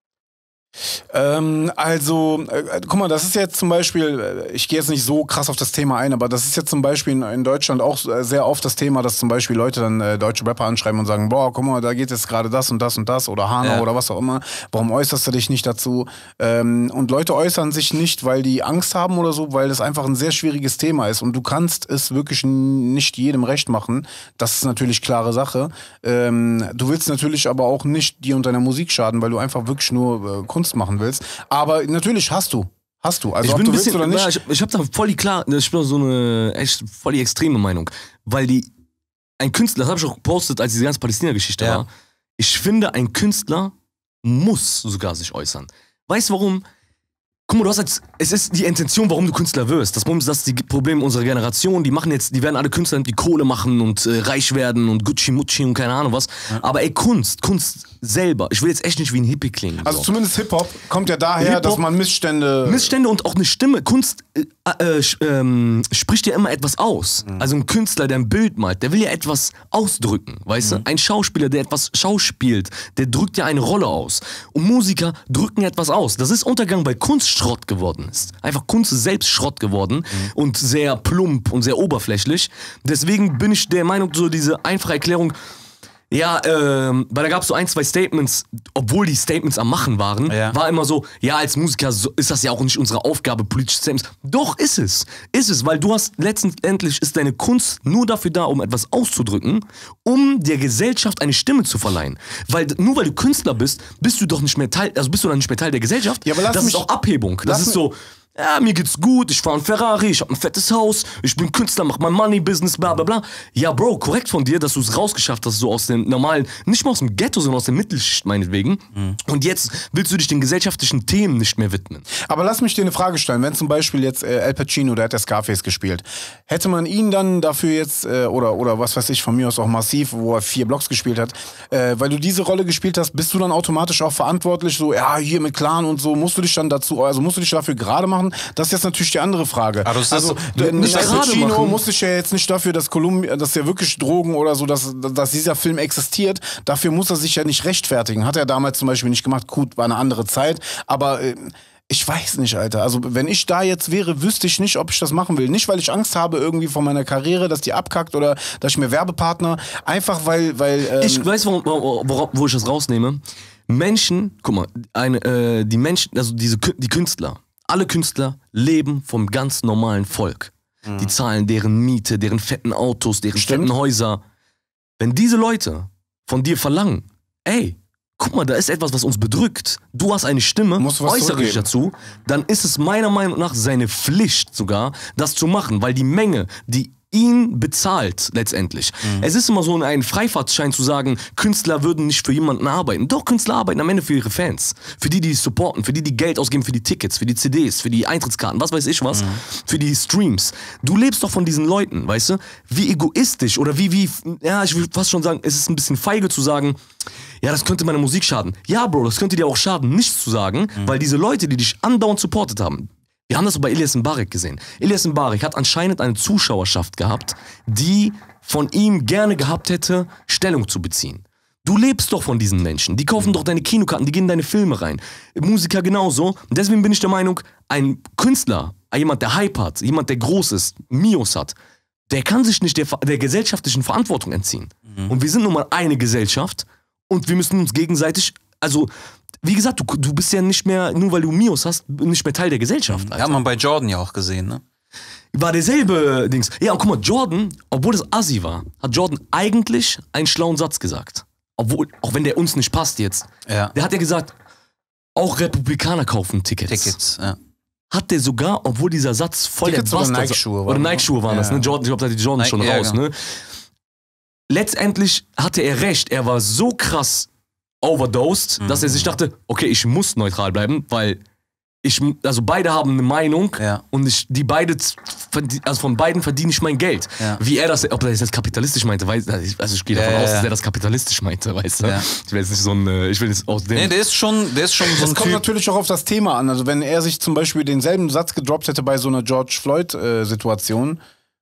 Ähm, also, äh, guck mal, das ist jetzt zum Beispiel, äh, ich gehe jetzt nicht so krass auf das Thema ein, aber das ist jetzt zum Beispiel in, in Deutschland auch äh, sehr oft das Thema, dass zum Beispiel Leute dann äh, deutsche Rapper anschreiben und sagen, boah, guck mal, da geht jetzt gerade das und das und das oder Hanau Ja. oder was auch immer, warum äußerst du dich nicht dazu? Ähm, und Leute äußern sich nicht, weil die Angst haben oder so, weil das einfach ein sehr schwieriges Thema ist und du kannst es wirklich n- nicht jedem recht machen, das ist natürlich klare Sache. Ähm, du willst natürlich aber auch nicht dir und deiner Musik schaden, weil du einfach wirklich nur äh, Kunst machen willst. Aber natürlich hast du. Hast du. Also ich ob bin du ein willst bisschen, oder nicht. ja, ich, ich habe da voll die klar, ich bin so eine echt voll die extreme Meinung, weil die ein Künstler, das habe ich auch gepostet, als diese ganze Palästina-Geschichte Ja. war. Ich finde, ein Künstler muss sogar sich äußern. Weißt du warum? Guck mal, du hast jetzt, es ist die Intention, warum du Künstler wirst. Das Problem ist, dass die Probleme unserer Generation, die machen jetzt, die werden alle Künstler, die Kohle machen und äh, reich werden und Gucci Mucci und keine Ahnung was. Aber ey, Kunst, Kunst selber, ich will jetzt echt nicht wie ein Hippie klingen. Also so. zumindest Hip-Hop kommt ja daher, Hip-Hop- dass man Missstände... Missstände und auch eine Stimme. Kunst äh, äh, sch- ähm, spricht ja immer etwas aus. Mhm. Also ein Künstler, der ein Bild malt, der will ja etwas ausdrücken, weißt Mhm. du? Ein Schauspieler, der etwas schauspielt, der drückt ja eine Rolle aus. Und Musiker drücken etwas aus. Das ist Untergang, weil Kunst Schrott geworden ist. Einfach Kunst ist selbst Schrott geworden Mhm. und sehr plump und sehr oberflächlich. Deswegen bin ich der Meinung, so diese einfache Erklärung, ja, ähm, weil da gab es so ein, zwei Statements, obwohl die Statements am Machen waren, Ja. war immer so, ja, als Musiker so, ist das ja auch nicht unsere Aufgabe, politische Statements. Doch, ist es. Ist es, weil du hast, letztendlich ist deine Kunst nur dafür da, um etwas auszudrücken, um der Gesellschaft eine Stimme zu verleihen. Weil, nur weil du Künstler bist, bist du doch nicht mehr Teil, also bist du dann nicht mehr Teil der Gesellschaft. Ja, aber lass das mich- ist auch Abhebung. Das lass ist mi- so, ja, mir geht's gut, ich fahre ein Ferrari, ich habe ein fettes Haus, ich bin Künstler, mach mein Money-Business, bla bla bla. Ja, Bro, korrekt von dir, dass du es rausgeschafft hast, so aus dem normalen, nicht mal aus dem Ghetto, sondern aus der Mittelschicht meinetwegen. Und jetzt willst du dich den gesellschaftlichen Themen nicht mehr widmen. Aber lass mich dir eine Frage stellen. Wenn zum Beispiel jetzt äh, Al Pacino, der hat ja Scarface gespielt, hätte man ihn dann dafür jetzt, äh, oder, oder was weiß ich, von mir aus auch Massiv, wo er vier Blocks gespielt hat, äh, weil du diese Rolle gespielt hast, bist du dann automatisch auch verantwortlich, so, ja, hier mit Clan und so, musst du dich dann dazu, also musst du dich dafür gerade machen? Das ist jetzt natürlich die andere Frage. Aber das ist- also, du- du, nicht Al gerade Pacino machen. muss sich ja jetzt nicht dafür, dass Kolumbien, dass ja wirklich Drogen oder so, dass, dass dieser Film existiert, dafür muss er sich ja nicht rechtfertigen. Hat er damals zum Beispiel nicht gemacht, gut, war eine andere Zeit, aber äh, ich weiß nicht, Alter. Also wenn ich da jetzt wäre, wüsste ich nicht, ob ich das machen will. Nicht, weil ich Angst habe irgendwie vor meiner Karriere, dass die abkackt oder dass ich mir Werbepartner, einfach weil, weil ähm, Ich weiß, warum, wo, wo ich das rausnehme. Menschen, guck mal, eine, äh, die Menschen, also diese, Kü- die Künstler, alle Künstler leben vom ganz normalen Volk. Die zahlen deren Miete, deren fetten Autos, deren Stimmt. fetten Häuser. Wenn diese Leute von dir verlangen, ey, guck mal, da ist etwas, was uns bedrückt. Du hast eine Stimme, Musst du was äußere dich zurückgeben. dazu. Dann ist es meiner Meinung nach seine Pflicht sogar, das zu machen, weil die Menge, die ihn bezahlt letztendlich. Es ist immer so ein Freifahrtschein zu sagen, Künstler würden nicht für jemanden arbeiten. Doch, Künstler arbeiten am Ende für ihre Fans. Für die, die es supporten, für die, die Geld ausgeben für die Tickets, für die C Ds, für die Eintrittskarten, was weiß ich was, für die Streams. Du lebst doch von diesen Leuten, weißt du? Wie egoistisch oder wie, wie, ja, ich will fast schon sagen, es ist ein bisschen feige zu sagen, ja, das könnte meiner Musik schaden. Ja, Bro, das könnte dir auch schaden, nichts zu sagen, weil diese Leute, die dich andauernd supportet haben, wir haben das bei Ilyas Mbarek gesehen. Ilyas Mbarek hat anscheinend eine Zuschauerschaft gehabt, die von ihm gerne gehabt hätte, Stellung zu beziehen. Du lebst doch von diesen Menschen. Die kaufen doch deine Kinokarten, die gehen in deine Filme rein. Musiker genauso. Und deswegen bin ich der Meinung, ein Künstler, jemand, der Hype hat, jemand, der groß ist, Mios hat, der kann sich nicht der, der gesellschaftlichen Verantwortung entziehen. Und wir sind nun mal eine Gesellschaft und wir müssen uns gegenseitig, also wie gesagt, du, du bist ja nicht mehr, nur weil du Mios hast, nicht mehr Teil der Gesellschaft. Alter. Hat man bei Jordan ja auch gesehen, ne? War derselbe Dings. Ja, und guck mal, Jordan, obwohl das Assi war, hat Jordan eigentlich einen schlauen Satz gesagt. Obwohl, auch wenn der uns nicht passt jetzt. Ja. Der hat ja gesagt, auch Republikaner kaufen Tickets. Tickets, ja. Hat der sogar, obwohl dieser Satz voll Tickets der oder Bastard- Nike-Schuhe Oder waren, Nike-Schuhe waren ja. das, ne? Jordan, ich glaube, da hat die Jordan Nike, schon ja, raus, genau. ne? letztendlich hatte er recht, er war so krass overdosed, mhm. dass er sich dachte, okay, ich muss neutral bleiben, weil ich, also beide haben eine Meinung ja. und ich, die beide, also von beiden verdiene ich mein Geld. Ja. Wie er das, ob er das jetzt kapitalistisch meinte, weiß, also ich gehe davon ja, aus, ja. dass er das kapitalistisch meinte, weißt du? Ja. Ich will jetzt nicht so ein, ich will jetzt aus dem... Nee, der ist schon, der ist schon so ein Das Typ. kommt natürlich auch auf das Thema an, also wenn er sich zum Beispiel denselben Satz gedroppt hätte bei so einer George Floyd-Situation,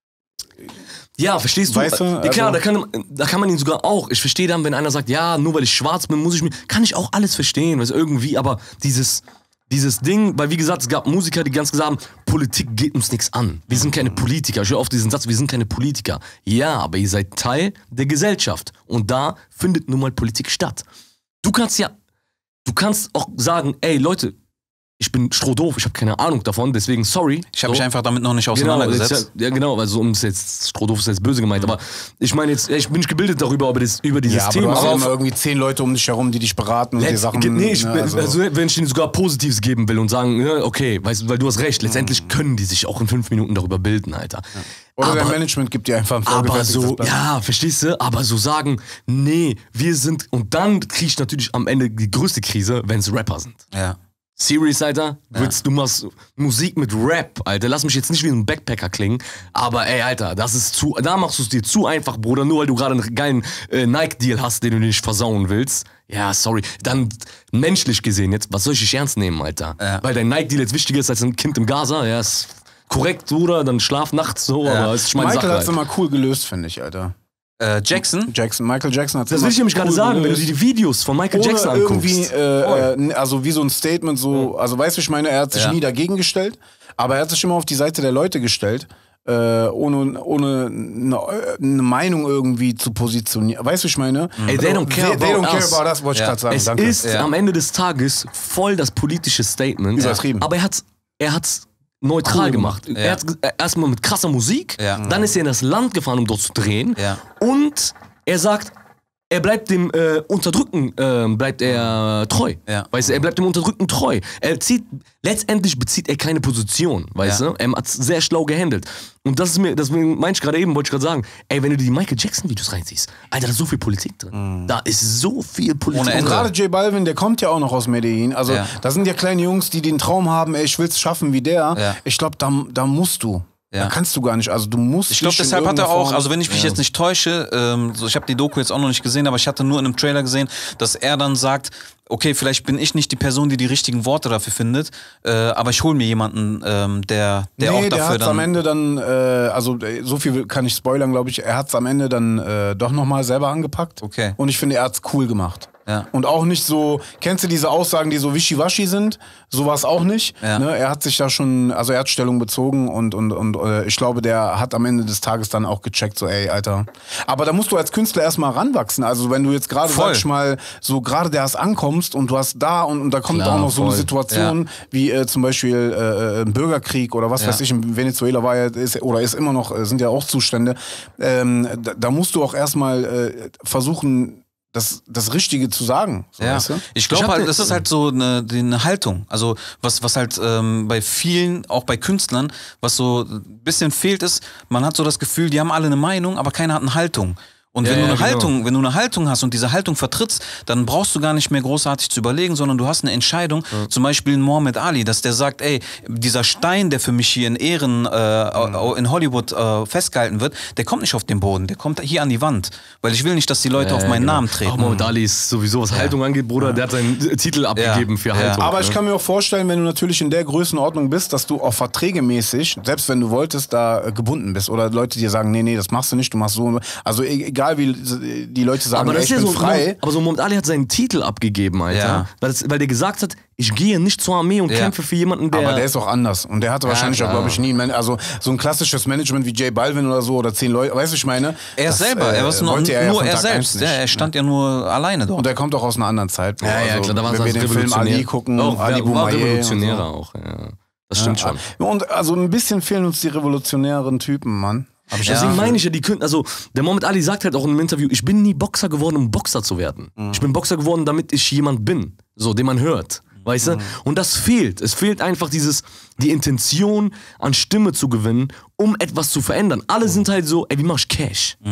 äh, ja, verstehst du? Weißt du, ja, klar, also da kann, da kann man ihn sogar auch. Ich verstehe dann, wenn einer sagt, ja, nur weil ich schwarz bin, muss ich mir. Kann ich auch alles verstehen, weißt, irgendwie, aber dieses, dieses Ding, weil wie gesagt, es gab Musiker, die ganz gesagt haben, Politik geht uns nichts an. Wir sind keine Politiker. Ich höre oft diesen Satz, wir sind keine Politiker. Ja, aber ihr seid Teil der Gesellschaft. Und da findet nun mal Politik statt. Du kannst ja, du kannst auch sagen, ey Leute, ich bin strohdoof, ich habe keine Ahnung davon, deswegen sorry. Ich habe so. mich einfach damit noch nicht auseinandergesetzt. Genau, ja, ja genau, also um es jetzt, strohdoof ist jetzt böse gemeint, mhm. aber ich meine jetzt, ich bin nicht gebildet darüber, über, das, über dieses ja, aber Thema. Du hast ja immer irgendwie zehn Leute um dich herum, die dich beraten und die Sachen... Nee, ich, ne, also. also, wenn ich ihnen sogar Positives geben will und sagen, ja, okay, weißt, weil du hast recht, letztendlich können die sich auch in fünf Minuten darüber bilden, Alter. Ja. Oder aber, der Management gibt dir einfach ein Aber so, ja, verstehst du? Aber so sagen, nee, wir sind... Und dann krieg ich natürlich am Ende die größte Krise, wenn es Rapper sind. Ja. Serious, Alter, willst, ja. du machst Musik mit Rap, Alter, lass mich jetzt nicht wie ein Backpacker klingen, aber ey, Alter, das ist zu, da machst du es dir zu einfach, Bruder, nur weil du gerade einen geilen äh, Nike-Deal hast, den du nicht versauen willst. Ja, sorry, dann menschlich gesehen jetzt, was soll ich dich ernst nehmen, Alter? Ja. Weil dein Nike-Deal jetzt wichtiger ist als ein Kind im Gaza, ja, ist korrekt, Bruder, dann schlaf nachts so, ja. aber es ist meine Michael Sache. Michael hat es immer cool gelöst, finde ich, Alter. Äh, Jackson? Jackson, Michael Jackson hat das will ich nämlich gerade sagen, gelöst. Wenn du dir die Videos von Michael Ohne Jackson anguckst. Irgendwie, äh, äh, also wie so ein Statement, so, also weißt du, ich meine, er hat sich ja. nie dagegen gestellt, aber er hat sich immer auf die Seite der Leute gestellt, äh, ohne, ohne eine, eine Meinung irgendwie zu positionieren. Weißt du, ich meine? Ey, they don't care, they, they don't about, care about us, wollte ja. ich gerade sagen. Es Danke. ist ja. am Ende des Tages voll das politische Statement. Übertrieben. Aber er hat's, er hat's neutral cool gemacht. Ja. Er hat erstmal mit krasser Musik, ja. dann ist er in das Land gefahren, um dort zu drehen. Ja. Und er sagt, er bleibt dem äh, Unterdrückten äh, bleibt er treu. Ja. Weißt du, er bleibt dem Unterdrückten treu. Er zieht, letztendlich bezieht er keine Position, weißt ja. du? Er hat es sehr schlau gehandelt. Und das ist mir, das meine ich gerade eben, wollte ich gerade sagen, ey, wenn du die Michael Jackson Videos reinziehst, Alter, da ist so viel Politik drin. Mm. Da ist so viel Politik drin. Und gerade J Balvin, der kommt ja auch noch aus Medellin. Also ja. da sind ja kleine Jungs, die den Traum haben, ey, ich will's schaffen wie der. Ja. Ich glaube, da, da musst du. Ja. Da kannst du gar nicht, also du musst. Ich glaube, deshalb hat er auch, also wenn ich mich ja. jetzt nicht täusche, ähm, so, ich habe die Doku jetzt auch noch nicht gesehen, aber ich hatte nur in einem Trailer gesehen, dass er dann sagt, okay, vielleicht bin ich nicht die Person, die die richtigen Worte dafür findet, äh, aber ich hole mir jemanden, ähm, der, der nee, auch dafür der hat's dann... am Ende dann, äh, also so viel kann ich spoilern, glaube ich, er hat es am Ende dann äh, doch nochmal selber angepackt. Okay. Und ich finde, er hat es cool gemacht. Ja. Und auch nicht so, kennst du diese Aussagen, die so wischiwaschi sind? So war es auch nicht. Ja. Ne? Er hat sich da schon, also er hat Stellung bezogen und, und, und äh, ich glaube, der hat am Ende des Tages dann auch gecheckt, so ey, Alter. Aber da musst du als Künstler erstmal ranwachsen. Also wenn du jetzt gerade, sag ich mal, so gerade der erst ankommst und du hast da und, und da kommt Klar, auch noch so voll. eine Situation, ja. wie äh, zum Beispiel äh, ein Bürgerkrieg oder was ja. weiß ich, in Venezuela war ja, ist, oder ist immer noch, sind ja auch Zustände. Ähm, da, da musst du auch erstmal äh, versuchen, Das, das Richtige zu sagen. So, ja. weißt du? Ich glaube halt, das ist halt so eine, eine Haltung. Also was, was halt ähm, bei vielen, auch bei Künstlern, was so ein bisschen fehlt ist, man hat so das Gefühl, die haben alle eine Meinung, aber keiner hat eine Haltung. Und wenn, ja, du eine ja, Haltung, genau. wenn du eine Haltung hast und diese Haltung vertrittst, dann brauchst du gar nicht mehr großartig zu überlegen, sondern du hast eine Entscheidung, ja. zum Beispiel in Muhammad Ali, dass der sagt, ey, dieser Stein, der für mich hier in Ehren äh, mhm. in Hollywood äh, festgehalten wird, der kommt nicht auf den Boden, der kommt hier an die Wand, weil ich will nicht, dass die Leute ja, auf meinen genau. Namen treten. Auch Muhammad Ali ist sowieso, was ja. Haltung angeht, Bruder, ja. der hat seinen Titel abgegeben ja. für Haltung. Aber ich kann mir auch vorstellen, wenn du natürlich in der Größenordnung bist, dass du auch verträgemäßig, selbst wenn du wolltest, da gebunden bist oder Leute dir sagen, nee, nee, das machst du nicht, du machst so, also egal wie die Leute sagen, aber das ey, ich ist ja bin so, frei. Aber so Muhammad Ali hat seinen Titel abgegeben, Alter. Ja. Weil, das, weil der gesagt hat, ich gehe nicht zur Armee und ja. kämpfe für jemanden, der... Aber der ist auch anders. Und der hatte wahrscheinlich ja, auch, glaube ich, nie... Also so ein klassisches Management wie J Balvin oder so oder zehn Leute, weißt du, ich meine... Er das, selber, er war nur, er, nur ja er selbst. Ja, er stand ja nur alleine dort. Und er kommt auch aus einer anderen Zeit. Ja, ja, also, klar, da war wenn wir den Film Ali gucken, auch, Ali Boumaier Revolutionäre so. auch, ja. Das stimmt ja, schon. Und also ein bisschen fehlen uns die revolutionären Typen, Mann. Ja. Deswegen meine ich ja, die könnten, also der Muhammad Ali sagt halt auch in einem Interview, ich bin nie Boxer geworden, um Boxer zu werden. Mhm. Ich bin Boxer geworden, damit ich jemand bin, so, den man hört, weißt du? Mhm. Und das fehlt. Es fehlt einfach dieses, die Intention an Stimme zu gewinnen, um etwas zu verändern. Alle sind halt so, ey, wie mach ich Cash? Mhm.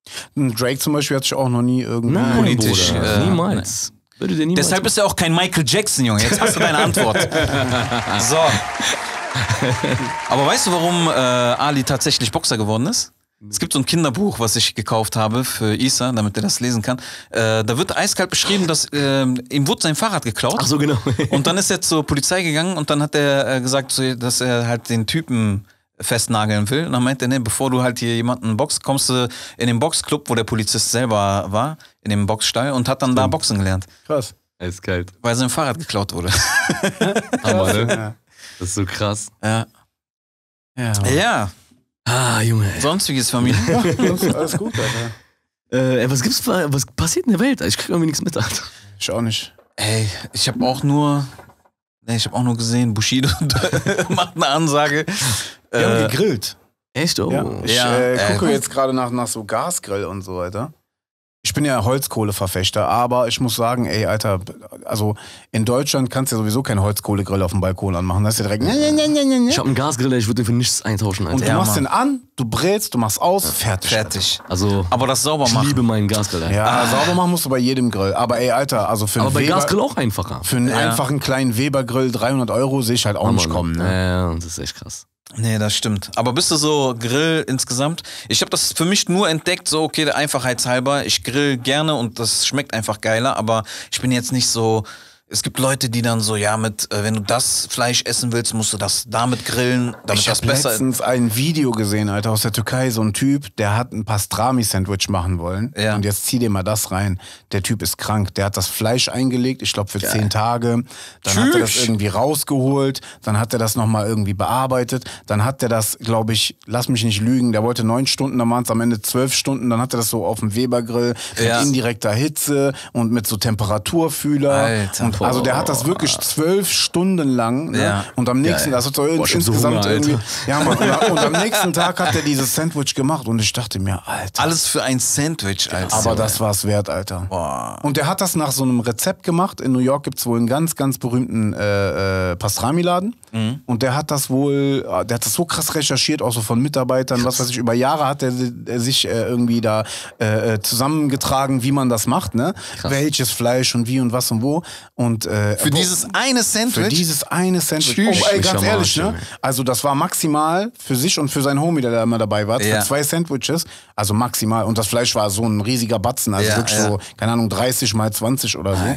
Drake zum Beispiel hat sich auch noch nie irgendwie... Nein, Politisch, Bruder, äh, niemals. Würde dir niemals Deshalb ist er auch kein Michael Jackson, Junge. Jetzt hast du deine Antwort. So. Aber weißt du, warum äh, Ali tatsächlich Boxer geworden ist? Es gibt so ein Kinderbuch, was ich gekauft habe für Isa, damit er das lesen kann. Äh, da wird eiskalt beschrieben, dass äh, ihm wurde sein Fahrrad geklaut. Ach so, genau. Und dann ist er zur Polizei gegangen und dann hat er äh, gesagt, dass er halt den Typen festnageln will. Und dann meint er, nee, bevor du halt hier jemanden boxt, kommst du in den Boxclub, wo der Polizist selber war, in dem Boxstall und hat dann da Boxen gelernt. Krass. Eiskalt. Weil sein Fahrrad geklaut wurde. Hammer, ne? Ja. Das ist so krass. Ja. Ja. Ja. Ah, Junge. Sonst, wie geht's Familie? Ja, alles gut, Alter. Äh, was gibt's, was passiert in der Welt? Ich krieg irgendwie nichts mit, Alter. Ich auch nicht. Ey, ich habe auch nur, nee, ich habe auch nur gesehen, Bushido macht eine Ansage. Wir Äh, haben gegrillt. Echt? Oh. Ja. Ich Ja, äh, äh, gucke jetzt gerade nach, nach so Gasgrill und so, Alter. Ich bin ja Holzkohleverfechter, aber ich muss sagen, ey, Alter, also in Deutschland kannst du ja sowieso keinen Holzkohlegrill auf dem Balkon anmachen. Das ist ja direkt. Ich hab einen Gasgrill, ich würde den für nichts eintauschen, Alter. Und du Ja, machst Mann. den an, du brätst, du machst aus, fertig. fertig. Also, Aber das sauber ich machen. liebe meinen Gasgrill, Alter. Ja, sauber machen musst du bei jedem Grill. Aber ey, Alter, also für Aber einen bei Weber, Gasgrill auch einfacher. für einen Ja. einfachen kleinen Weber-Grill dreihundert Euro sehe ich halt auch nicht kommen. Ne? Ja, ja, das ist echt krass. Nee, das stimmt. Aber bist du so Grill insgesamt? Ich habe das für mich nur entdeckt, so okay, der Einfachheitshalber. Ich grill gerne und das schmeckt einfach geiler, aber ich bin jetzt nicht so. Es gibt Leute, die dann so, ja, mit, äh, wenn du das Fleisch essen willst, musst du das damit grillen, damit Ich das habe besser ist. letztens ein Video gesehen, Alter, aus der Türkei, so ein Typ, der hat ein Pastrami-Sandwich machen wollen. Ja. Und jetzt zieh dir mal das rein. Der Typ ist krank. Der hat das Fleisch eingelegt, ich glaube für zehn Tage. Dann hat er das Tschüss. irgendwie rausgeholt. Dann hat er das nochmal irgendwie bearbeitet. Dann hat er das, glaube ich, lass mich nicht lügen, der wollte neun Stunden, dann waren es am Ende zwölf Stunden. Dann hat er das so auf dem Webergrill Ja. mit indirekter Hitze und mit so Temperaturfühler. Alter. Und also der hat das wirklich zwölf Stunden lang. Ne? Ja. Und am nächsten, das hat so Boah, ich hab so insgesamt Hunger, irgendwie. Alter. Ja, Mann, und, und am nächsten Tag hat er dieses Sandwich gemacht und ich dachte mir, Alter. Alles für ein Sandwich, Alter. Aber das war's wert, Alter. Boah. Und der hat das nach so einem Rezept gemacht. In New York gibt's wohl einen ganz, ganz berühmten äh, äh, Pastrami-Laden. Mhm. Und der hat das wohl, äh, der hat das so krass recherchiert, auch so von Mitarbeitern, was weiß ich, über Jahre hat er äh, sich äh, irgendwie da äh, zusammengetragen, wie man das macht, ne? Welches Fleisch und wie und was und wo. Und äh, Für wo- dieses eine Sandwich? Für dieses eine Sandwich. Tschüss. Oh, ey, Mich ganz am ehrlich, Arsch, ne? ey. Also das war maximal für sich und für seinen Homie, der da immer dabei war, Ja. für zwei Sandwiches. Also maximal. Und das Fleisch war so ein riesiger Batzen. Also Ja, wirklich ja. so, keine Ahnung, dreißig mal zwanzig oder so.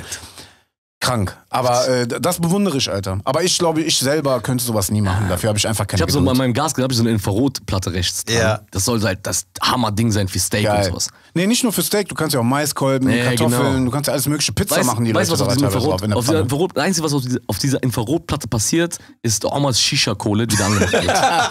Krank. Aber äh, das bewundere ich, Alter. Aber ich glaube, ich selber könnte sowas nie machen. Dafür habe ich einfach keine Ich habe so bei Geduld. meinem Gasgrill hab ich so eine Infrarotplatte rechts dran. Ja. Das soll halt das Hammerding sein für Steak und Geil. sowas. Nee, nicht nur für Steak. Du kannst ja auch Maiskolben, Ja, Kartoffeln, genau. du kannst ja alles mögliche. Pizza machen die weißt, Leute was auf, da diesem teilweise Infrarot, drauf in der auf dieser Pfanne. Infrarot, das Einzige, was auf, diese, auf dieser Infrarotplatte passiert, ist Omas Shisha-Kohle, die da angemacht wird.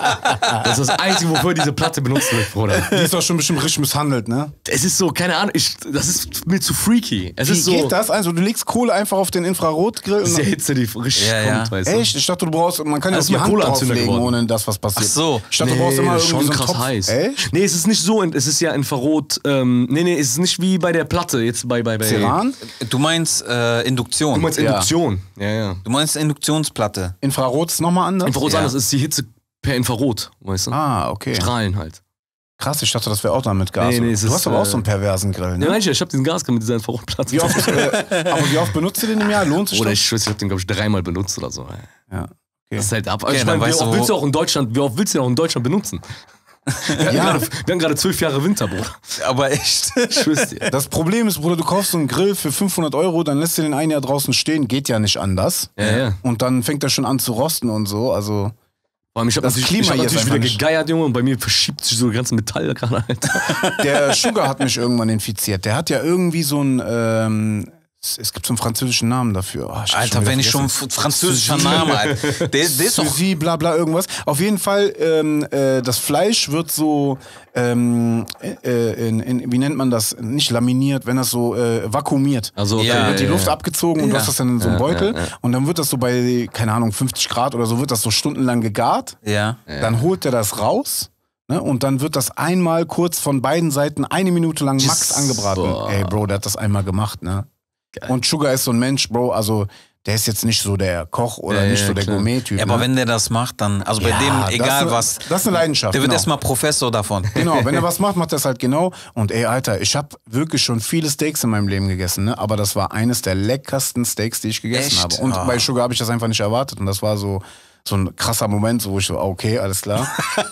Das ist das Einzige, wofür diese Platte benutzt wird, Bruder. Die ist doch schon bestimmt richtig misshandelt, ne? Es ist so, keine Ahnung, ich, das ist mir zu freaky. Es Wie ist so, geht das? Also du legst Kohle einfach auf den Infrarotgrill das ist und die Hitze, die richtig Ja, ja. kommt, weißt du. echt? Ich dachte, du brauchst, man kann ja Das auch die ist mal Hand Kohleanzünder drauflegen, geworden. ohne dass was passiert. Ach so. Ich dachte, du brauchst immer irgendwie schon so einen krass Topf. heiß. Echt? Nee, es ist nicht so, es ist ja Infrarot, ähm, nee, nee, es ist nicht wie bei der Platte, jetzt bei, bei, bei Ceran? Du meinst äh, Induktion. Du meinst Ja. Induktion. Ja, ja. Du meinst Induktionsplatte. Infrarot ist nochmal anders? Infrarot ist Ja. anders, ist die Hitze per Infrarot, weißt du? Ah, okay. Strahlen halt. Krass, ich dachte, das wäre auch dann mit Gas. Nee, nee, es du ist, hast aber auch äh, so einen perversen Grill, Ja, ne? nein, ich, ich hab diesen Gasgrill mit dieser Infrarotplatte. Wie oft, äh, aber wie oft benutzt du den im Jahr? Lohnt sich Oder das? ich schwöre, ich hab den, glaube ich, dreimal benutzt oder so. Ey. Ja. Okay. Das ist halt ab. Okay, ich dann meine, wie weißt du, oft wo- willst du auch in Deutschland, wie oft willst du den auch in Deutschland benutzen? Wir hatten Ja. gerade- wir haben gerade zwölf Jahre Winter, Bruder. Aber echt. Ich schwör's dir. Das Problem ist, Bruder, du kaufst so einen Grill für fünfhundert Euro, dann lässt du den ein Jahr draußen stehen, geht ja nicht anders. Ja, ja. Und dann fängt er schon an zu rosten und so, also... Vor allem, ich hab Das natürlich, Klima ich hab hier ist natürlich wieder einfach nicht- gegeiert, Junge, und bei mir verschiebt sich so ganz Metall gerade, Alter. Der Sugar hat mich irgendwann infiziert. Der hat ja irgendwie so ein... Ähm, es es gibt so einen französischen Namen dafür. Oh, ich hab's Alter, wieder wenn ich schon vergessen. f- französischer Name, Alter. Der, der ist doch. Suzy, bla bla irgendwas. Auf jeden Fall, ähm, äh, das Fleisch wird so, ähm, äh, in, in, wie nennt man das? Nicht laminiert, wenn das so äh, vakuumiert. Also, okay, Ja, Dann wird die ja, Luft ja. abgezogen und du Ja. hast das dann in so einem Ja, Beutel. ja, ja. Und dann wird das so bei, keine Ahnung, fünfzig Grad oder so, wird das so stundenlang gegart. Ja. Dann holt er das raus. Ne, und dann wird das einmal kurz von beiden Seiten eine Minute lang max Yes. angebraten. Boah. Ey, Bro, der hat das einmal gemacht, ne? Geil. Und Sugar ist so ein Mensch, Bro, also der ist jetzt nicht so der Koch oder Ja, nicht ja, so der klar. Gourmet-Typ. Ja, aber ne? wenn der das macht, dann, also bei Ja, dem, das egal ist- was. das ist eine Leidenschaft, Der wird genau. erstmal Professor davon. Genau, wenn er was macht, macht er es halt genau. Und ey, Alter, ich habe wirklich schon viele Steaks in meinem Leben gegessen, ne? Aber das war eines der leckersten Steaks, die ich gegessen Echt? habe. Und Ah. bei Sugar habe ich das einfach nicht erwartet. Und das war so, so ein krasser Moment, so, wo ich so, okay, alles klar.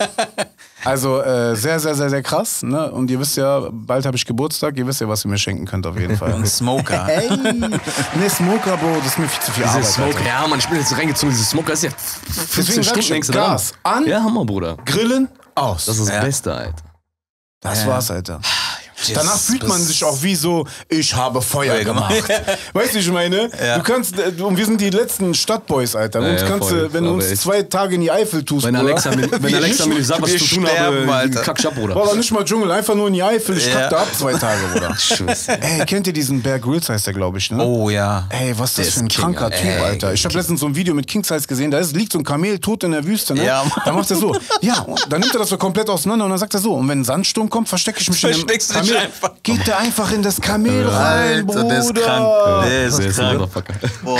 Also äh, sehr, sehr, sehr, sehr krass. Ne? Und ihr wisst ja, bald habe ich Geburtstag. Ihr wisst ja, was ihr mir schenken könnt auf jeden Fall. Ein Smoker. Ey, ne, Smoker, Bro, das ist mir viel zu viel Diese Arbeit. Smoker, Alter. ja, man, ich bin jetzt reingezogen, diese Smoker ist ja Deswegen fünfzehn sag ich Stunden ja, längst Gas dran. an, Ja, Hammer, Bruder. Grillen, aus. Das ist das Ja. Beste, Alter. Das Ja. war's, Alter. Danach Jesus, fühlt man das- sich auch wie so, ich habe Feuer Feuer gemacht. gemacht. Weißt du, ich meine? Ja. Du kannst, äh, und wir sind die letzten Stadtboys, Alter. Ja, uns ja, kannst voll. du, wenn du Aber uns echt. zwei Tage in die Eifel tust, Wenn Bruder, Alexa, mir- wenn wir Alexa mir nicht sagt, was wir ich zu tun sterben, habe, Alter. kack ich ab, Bruder. Boah, nicht mal Dschungel, einfach nur in die Eifel, ich Ja. kack da ab zwei Tage, Bruder. Tschüss. Ey, kennt ihr diesen Bear Grylls, heißt der, glaube ich, ne? Oh ja. Ey, was ist Der das ist für ein King, kranker Alter. Typ, Ey, Alter. Ich habe letztens so ein Video mit King Size gesehen, da ist, liegt so ein Kamel tot in der Wüste, ne? Ja, Mann. Da macht er so, ja, und dann nimmt er das so komplett auseinander und dann sagt er so, und wenn ein Sandsturm kommt, verstecke ich mich Versteckst in du dem dich Kamel. einfach. Geht der einfach in das Kamel rein, Alter, Bruder. der ist krank. Der ist Der ist ein krank. Motherfucker.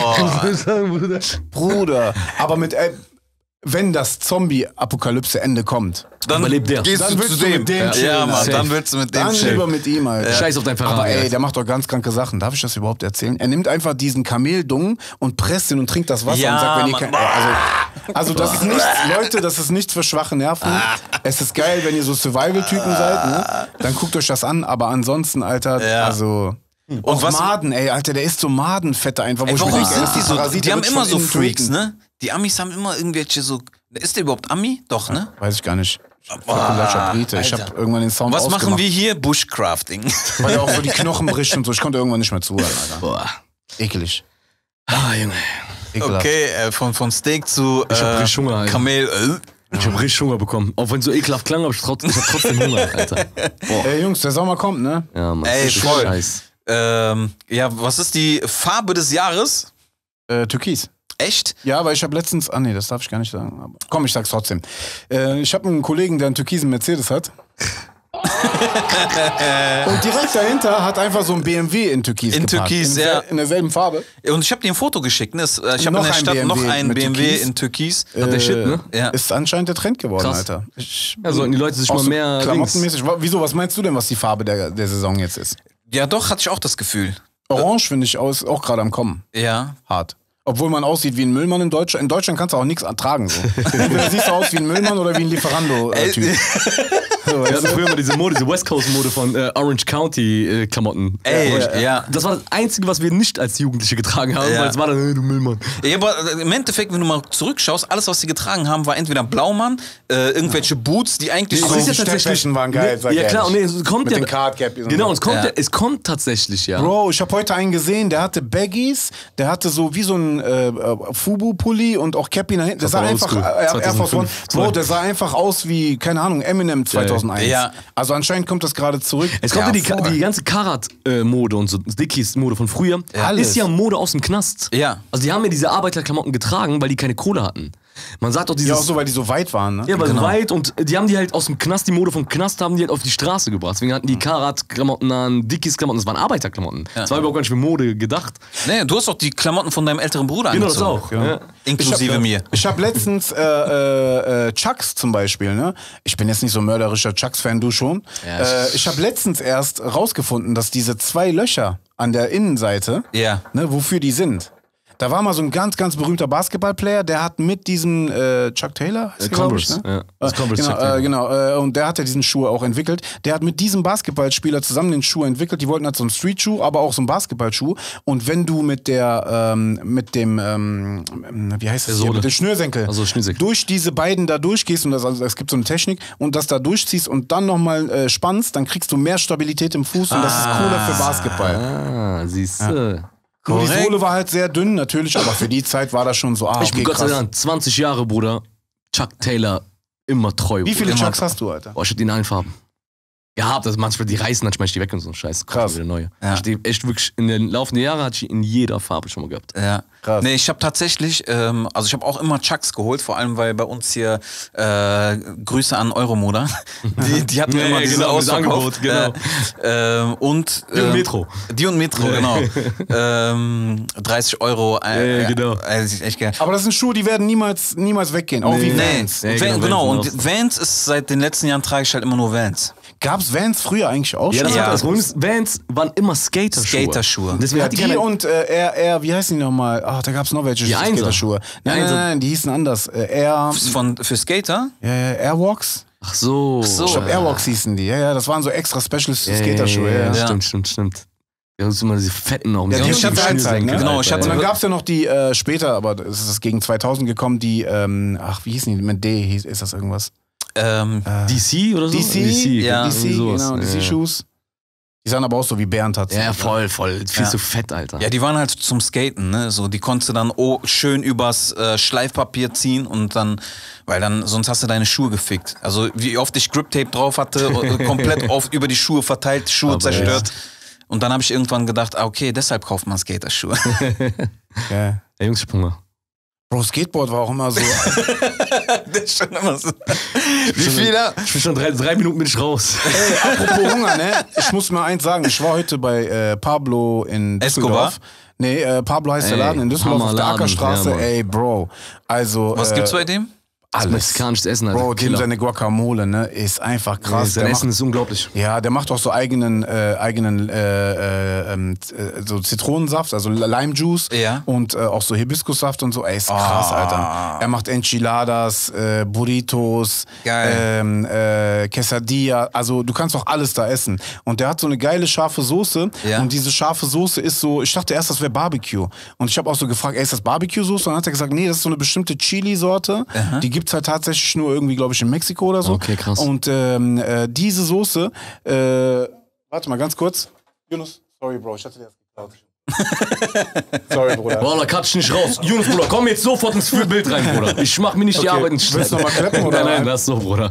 Boah. Bruder. Aber mit, äh, wenn das Zombie-Apokalypse-Ende kommt, Dann Überlebt der. gehst Dann du willst zu du dem. mit dem ja, chillen, ja, Mann, Alter. dann willst du mit dem dann chillen. lieber mit ihm, Alter. Scheiß auf dein Ferrari. Aber ey, Alter. der macht doch ganz kranke Sachen. Darf ich das überhaupt erzählen? Er nimmt einfach diesen Kameldung und presst ihn und trinkt das Wasser Ja, und sagt, wenn ihr Mann. kein, also, also das ist nichts, Leute, das ist nichts für schwache Nerven. Es ist geil, wenn ihr so Survival-Typen seid, ne? Dann guckt euch das an, aber ansonsten, Alter, Ja. also... Und Und was- Maden, ey, Alter, der isst so Madenfette einfach, wo Ey, ich mir warum denke, sind ey, die so? Parasite Die haben wird immer schon so innen Freaks, töten. ne? Die Amis haben immer irgendwelche so. Ist der überhaupt Ami? Doch, ne? Weiß ich gar nicht. Ich Falkulatscher Brite. Ich Alter. habe irgendwann den Sound Was machen ausgemacht, wir hier? Bushcrafting. weil er auch so die Knochen bricht und so. Ich konnte irgendwann nicht mehr zuhören, Alter. Boah. Ekelig. Ah, Junge. Ekelhaft. Okay, äh, von, von Steak zu Ich hab äh, richtig Hunger, Alter. Kamel. Äh. Ich hab richtig Hunger bekommen. Auch wenn es so ekelhaft klang, aber ich, trotz, ich hab trotzdem Hunger, Alter. Boah. Ey, Jungs, der Sommer kommt, ne? Ja, Mann. Ey, das ist voll. Scheiß. Ähm, ja, was ist die Farbe des Jahres? Äh, Türkis. Echt? Ja, aber ich habe letztens, ah nee, das darf ich gar nicht sagen. Aber, komm, ich sag's trotzdem. Äh, ich habe einen Kollegen, der einen türkisen Mercedes hat. Und direkt dahinter hat einfach so ein B M W in Türkis In geparkt. Türkis, in, ja. In derselben Farbe. Und ich habe dir ein Foto geschickt. Ne? Es- äh, Ich habe Noch in der ein Stadt B M W noch einen mit B M W Türkis. in Türkis. Hat der Shit, ne? Ja. Ist anscheinend der Trend geworden, Krass. Alter. Ich, Ja, sollten die Leute sich auch mal so mehr klamottenmäßig. Wa- Wieso, was meinst du denn, was die Farbe der, der Saison jetzt ist? Ja, doch, hatte ich auch das Gefühl. Orange finde ich aus, auch gerade am Kommen. Ja. Hart. Obwohl man aussieht wie ein Müllmann in Deutschland. In Deutschland kannst du auch nichts ertragen. So. Entweder siehst du aus wie ein Müllmann oder wie ein Lieferando-Typ. So, Wir weißt hatten du? früher mal diese Mode, diese West Coast Mode von äh, Orange County äh, Klamotten. Ey, Ja, ja. Das war das Einzige, was wir nicht als Jugendliche getragen haben, Ja. weil es war dann, hey, du Müllmann. Ja, aber im Endeffekt, wenn du mal zurückschaust, alles, was sie getragen haben, war entweder Blaumann, äh, irgendwelche Boots, die eigentlich Nee, so... aber ist ja die tatsächlich- Steppwäschen waren geil, sag Ja ich klar, und ehrlich. nee, es kommt Mit ja... den Card Cap und Genau, so. und es kommt, Ja. ja. es kommt tatsächlich, ja. Bro, ich habe heute einen gesehen, der hatte Baggies, der hatte so wie so ein äh, äh, Fubu-Pulli und auch Cappy nach hinten. Der Das sah war einfach, oldschool. äh, Air Force One. zweitausendfünf. Bro, der sah einfach aus wie, keine Ahnung, Eminem zweitausendeins. Ja. Also anscheinend kommt das gerade zurück. Es kommt ja, die, voll. die ganze Karat-Mode und so, Dickies-Mode von früher, Alles. ist ja Mode aus dem Knast. Ja. Also die haben ja diese Arbeiterklamotten getragen, weil die keine Kohle hatten. Man sagt doch dieses... Ja, auch so, weil die so weit waren, ne? Ja, aber Genau. weit und die haben die halt aus dem Knast, die Mode vom Knast haben die halt auf die Straße gebracht. Deswegen hatten die Karat-Klamotten an, Dickies-Klamotten, das waren Arbeiterklamotten. Das war überhaupt gar nicht für Mode gedacht. Nee, du hast doch die Klamotten von deinem älteren Bruder Genau, das angezogen. auch. Ja. Inklusive ich hab, mir. Ich habe letztens äh, äh, äh, Chucks zum Beispiel, ne? Ich bin jetzt nicht so ein mörderischer Chucks-Fan, du schon. Ja, äh, ich habe letztens erst rausgefunden, dass diese zwei Löcher an der Innenseite, Ja. ne, wofür die sind. Da war mal so ein ganz, ganz berühmter Basketballplayer, der hat mit diesem äh, Chuck Taylor, heißt Äh, der, glaub Converse, ich, ne? ja. Das Äh, Converse genau, Chuck Taylor. äh, genau äh, und der hat ja diesen Schuh auch entwickelt. Der hat mit diesem Basketballspieler zusammen den Schuh entwickelt. Die wollten halt so einen Streetschuh, aber auch so einen Basketballschuh. Und wenn du mit der, ähm, mit dem, ähm, wie heißt das hier, Sohle. mit dem Schnürsenkel, Also Schnürsenkel. durch diese beiden da durchgehst und das, also es gibt so eine Technik und das da durchziehst und dann nochmal äh, spannst, dann kriegst du mehr Stabilität im Fuß und das ist cooler für Basketball. Ah, siehst du. Nur die Korrekt. Sohle war halt sehr dünn natürlich, aber für die Zeit war das schon so, ah, Ich bin okay, Gott sei krass. Dank zwanzig Jahre, Bruder. Chuck Taylor, immer treu. Wie viele Bruder. Chucks hast du, Alter? Boah, ich hab die in allen Farben. gehabt. Also manchmal, die reißen, dann schmeiß ich die weg und so ein Scheiß. Krass. Wieder neue. Ja. Ich die echt wirklich, in den laufenden Jahren hatte ich in jeder Farbe schon mal gehabt. Ja, Krass. Nee, ich habe tatsächlich, ähm, also ich habe auch immer Chucks geholt, vor allem weil bei uns hier äh, Grüße an Euromoda. Die, die hatten Ja, immer ja, diese genau, dieses Ausverkauf. Angebot, genau. Äh, ähm, und Die und ähm, Metro. Die und Metro, genau. ähm, dreißig Euro. Äh, Ja, genau. Äh, das ist echt geil. Aber das sind Schuhe, die werden niemals, niemals weggehen. Auch wie Nee, Vans. Ja, Van, genau, genau. Vans Und sind Vans ist seit den letzten Jahren trage ich halt immer nur Vans. Gab's Vans früher eigentlich auch Ja, schon? das Ja. war das Problem. ist, Vans waren immer Skaterschuhe. Skaterschuhe. Deswegen Ja, hat die die keine, und äh, Air, Air, wie heißen die nochmal? Ach, da gab's noch welche Die Einser. Skaterschuhe. Nein, Einser. nein, nein, die hießen anders. Äh, Air, Von, für Skater? ja, ja, Airwalks? Ach so. so. Ich glaube, Ja. Airwalks hießen die. Ja, ja, das waren so extra Specialist Skaterschuhe. Ja, ja. Ja. Stimmt, stimmt, stimmt. Ja, das sind immer diese fetten auch. Ja, die Ja, ich ich hatte hab Einzeigen, ne? Genau, ich hatte- Und dann gab's ja noch die äh, später, aber es ist gegen zweitausend gekommen, die, ähm, ach, wie hießen die? Mit D hieß, ist das irgendwas? Ähm, D C oder so? D C? ja, D C, irgendwie sowas. genau, D Ja. C-Shoes. Die sahen aber auch so wie Bären Ja, tatsächlich. ja, voll, voll. Viel Ja. zu fett, Alter. ja, die waren halt zum Skaten, ne? So, die konntest du dann oh, schön übers äh, Schleifpapier ziehen und dann, weil dann, sonst hast du deine Schuhe gefickt. Also wie oft ich Grip Tape drauf hatte, äh, komplett oft über die Schuhe verteilt, Schuhe Aber zerstört. Und dann habe ich irgendwann gedacht, ah, okay, deshalb kauft man Skaterschuhe. Ja. Ey, Jungs, ich hab Hunger. Bro, Skateboard war auch immer so. Das ist schon immer so. Wie viele? Ich bin schon drei, drei Minuten bin ich raus. Ey, apropos Hunger, ne? Ich muss mal eins sagen. Ich war heute bei äh, Pablo in Düsseldorf. Escobar? Nee, äh, Pablo heißt der Ey, Laden in Düsseldorf auf der Hammerladen. Ackerstraße. Ja, Mann. Ey, Bro. Also. Was äh, gibt's bei dem? Das Alles. mexikanisches Essen, Alter. Bro, dem Killer. seine Guacamole, ne? Ist einfach krass. Sein Der Essen macht, ist unglaublich. ja, der macht auch so eigenen, äh, eigenen äh, äh, ähm, äh, so Zitronensaft, also Lime Juice Ja. und äh, auch so Hibiskussaft und so. Ey, ist krass, Ah. Alter. Er macht Enchiladas, äh, Burritos, Geil. ähm, äh, Quesadilla. Also du kannst auch alles da essen. Und der hat so eine geile scharfe Soße. Ja. Und diese scharfe Soße ist so, ich dachte erst, das wäre Barbecue. Und ich habe auch so gefragt, ey, ist das Barbecue-Soße? Und dann hat er gesagt, nee, das ist so eine bestimmte Chili-Sorte. Die gibt's halt tatsächlich nur irgendwie, glaube ich, in Mexiko oder so. Okay, krass. Und ähm, äh, diese Soße, äh, warte mal ganz kurz. Yunus, sorry, Bro, ich hatte dir das geklaut. Sorry, Bruder. Boah, da kannst du nicht raus. Jonas, Bruder, komm jetzt sofort ins Bild rein, Bruder. Ich mach mir nicht die Okay. Arbeit nicht Willst du noch mal klappen, oder? Nein, nein, das ist so, Bruder.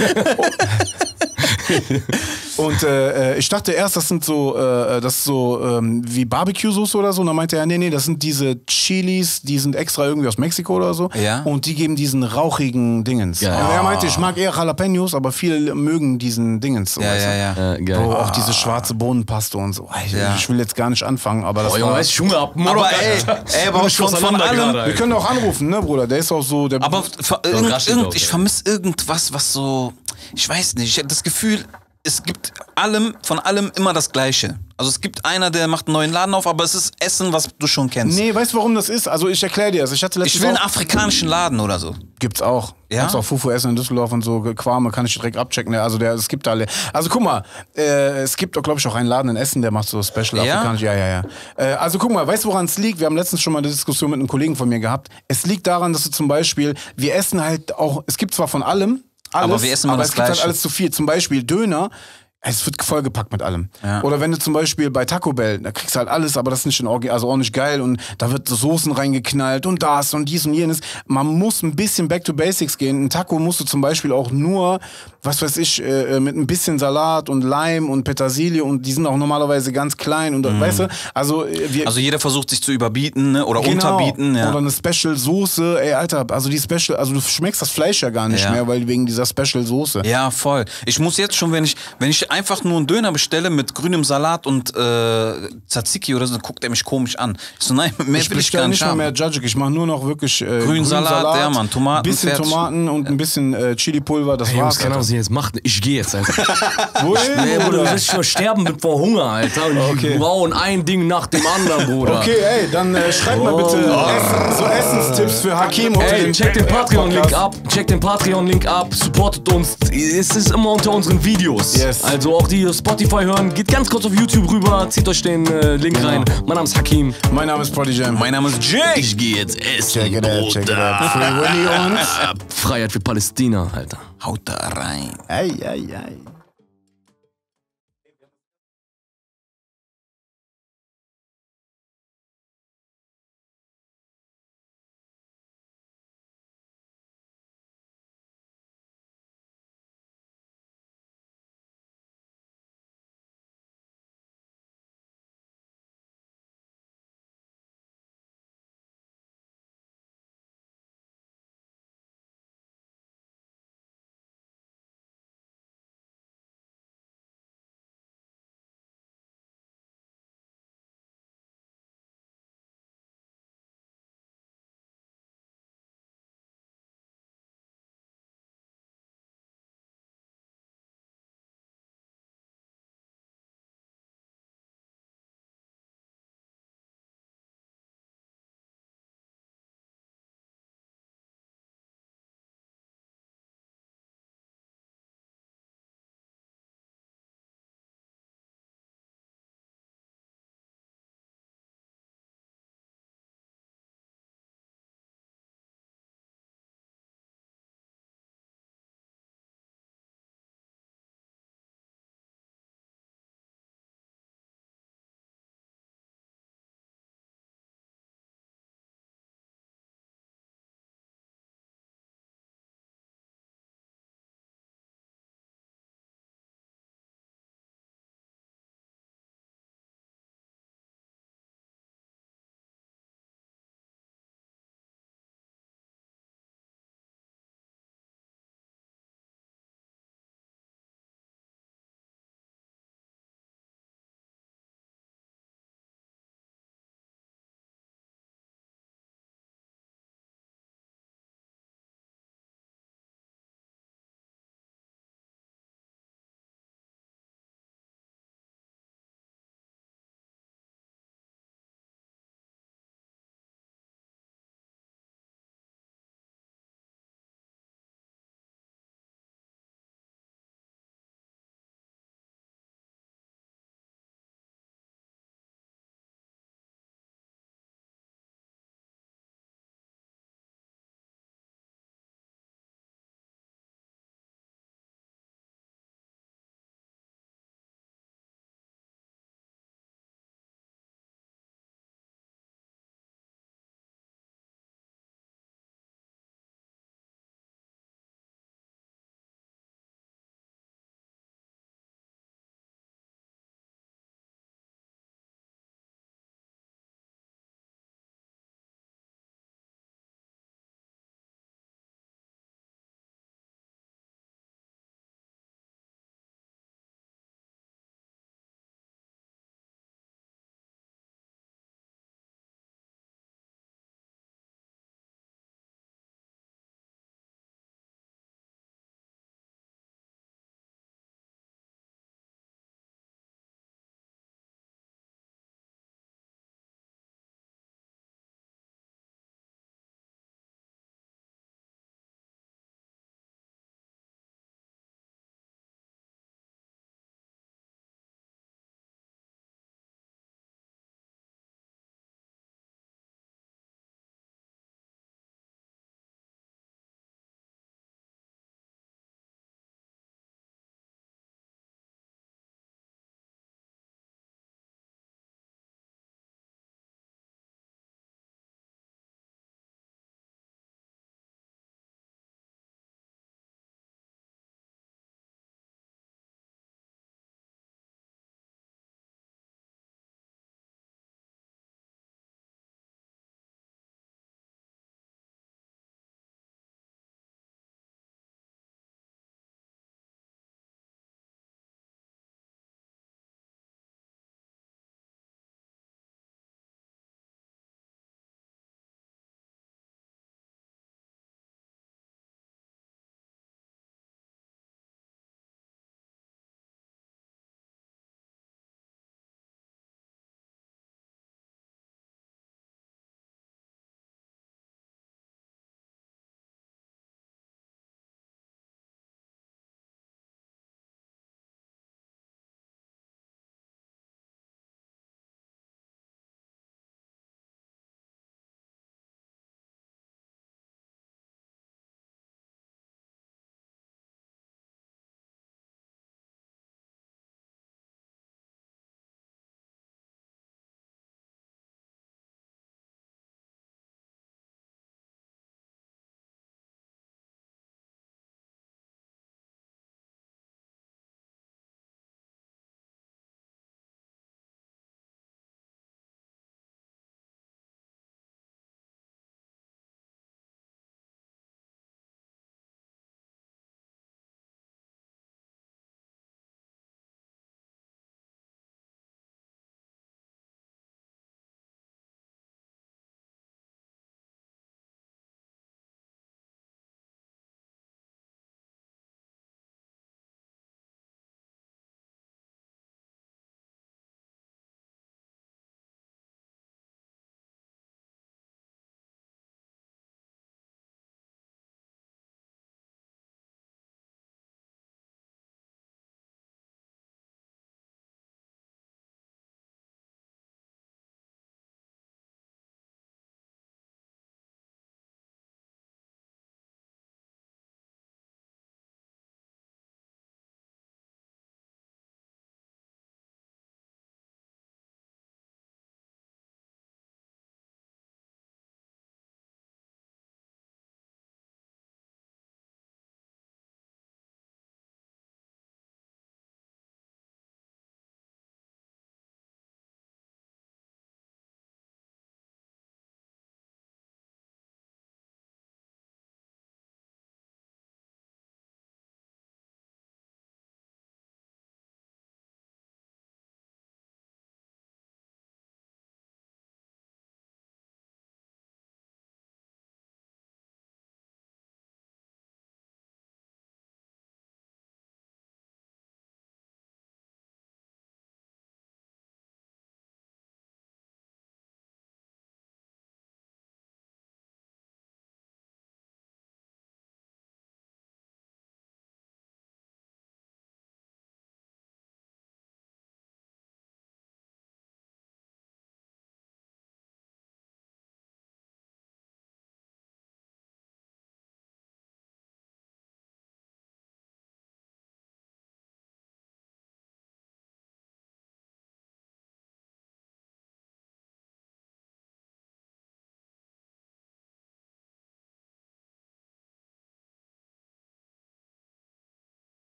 Und äh, äh, ich dachte erst, das sind so, äh, das ist so ähm, wie Barbecue-Soße oder so. Und dann meinte er, nee, nee, das sind diese Chilis, die sind extra irgendwie aus Mexiko oder so. Ja. Und die geben diesen rauchigen Dingens. Ja. Und er meinte, ich mag eher Jalapenos, aber viele mögen diesen Dingens. So, Ja, weißt du? ja, ja. Äh, geil. Bro, auch diese schwarze Bohnenpaste und so. Ich, Ja. ich will jetzt gar nicht anfangen, aber das Boah, Junge, war... weißt du, Hunger ab. Aber ey, ey, aber von, von allem, Wir können auch anrufen, ne, Bruder? Der ist auch so... Der aber ver- irgend, Rashid irgend, auch, ich ey. vermisse irgendwas, was so, ich weiß nicht, ich habe das Gefühl, es gibt allem, von allem immer das Gleiche. Also es gibt einer, der macht einen neuen Laden auf, aber es ist Essen, was du schon kennst. Nee, weißt du, warum das ist? Also ich erkläre dir das. Ich hatte letztens Ich will einen auch, afrikanischen Laden oder so. gibt's auch. Ja? Kannst auch Fufu essen in Düsseldorf und so, Quame kann ich direkt abchecken. Ne? Also der, es gibt da alle. Also guck mal, äh, es gibt, glaube ich, auch einen Laden in Essen, der macht so Special Ja? afrikanisch. Ja, ja, ja. Äh, also guck mal, weißt du, woran es liegt? Wir haben letztens schon mal eine Diskussion mit einem Kollegen von mir gehabt. Es liegt daran, dass du zum Beispiel, wir essen halt auch, es gibt zwar von allem, alles, Aber wir essen immer aber das es gibt halt Gleiche. alles zu viel. Zum Beispiel Döner. Es wird vollgepackt mit allem. Ja. Oder wenn du zum Beispiel bei Taco Bell, da kriegst du halt alles, aber das ist nicht in Orgi, also auch nicht geil und da wird so Soßen reingeknallt und das und dies und jenes. Man muss ein bisschen back to basics gehen. Ein Taco musst du zum Beispiel auch nur, was weiß ich, äh, mit ein bisschen Salat und Lime und Petersilie und die sind auch normalerweise ganz klein und weißt du, also äh, wir Also jeder versucht sich zu überbieten, ne? Oder Genau. unterbieten. Ja. Oder eine Special Soße, ey Alter, also die Special, also du schmeckst das Fleisch ja gar nicht Ja. mehr, weil wegen dieser Special Soße. Ja, voll. Ich muss jetzt schon, wenn ich, wenn ich einfach nur einen Döner bestelle mit grünem Salat und äh, Tzatziki oder so, dann guckt er mich komisch an. Ich so, nein, mehr Ich will ich bestelle gar nicht nicht mal haben. mehr Judge, ich mache nur noch wirklich äh, Grünen grünen Salat, ja, Mann, Tomaten, bisschen fertig. Tomaten und ein bisschen äh, Chili-Pulver, das Hey, war's. Jungs, keine Ahnung, was ihr jetzt macht. Ich gehe jetzt, Alter. Wohin, Nee, Bruder, du Bruder? wirst schon sterben mit vor Hunger, Alter. Und Okay. die brauen ein Ding nach dem anderen, Bruder. Okay, ey, dann äh, schreib mal bitte Essen, so Essenstipps für Hakim unter Ey, den check den Patreon-Link Podcast. ab, check den Patreon-Link ab, supportet uns. Es ist immer unter unseren Videos. Yes. Also auch die Spotify hören, geht ganz kurz auf YouTube rüber, zieht euch den äh, Link rein. Mein Name ist Hakim. Mein Name ist Prodigy Jam. Mein Name ist Jake. Ich gehe jetzt essen, Check it out, check it Bruder. out. Free Willy und... Freiheit für Palästina, Alter. Haut da rein. Ei, ei, ei.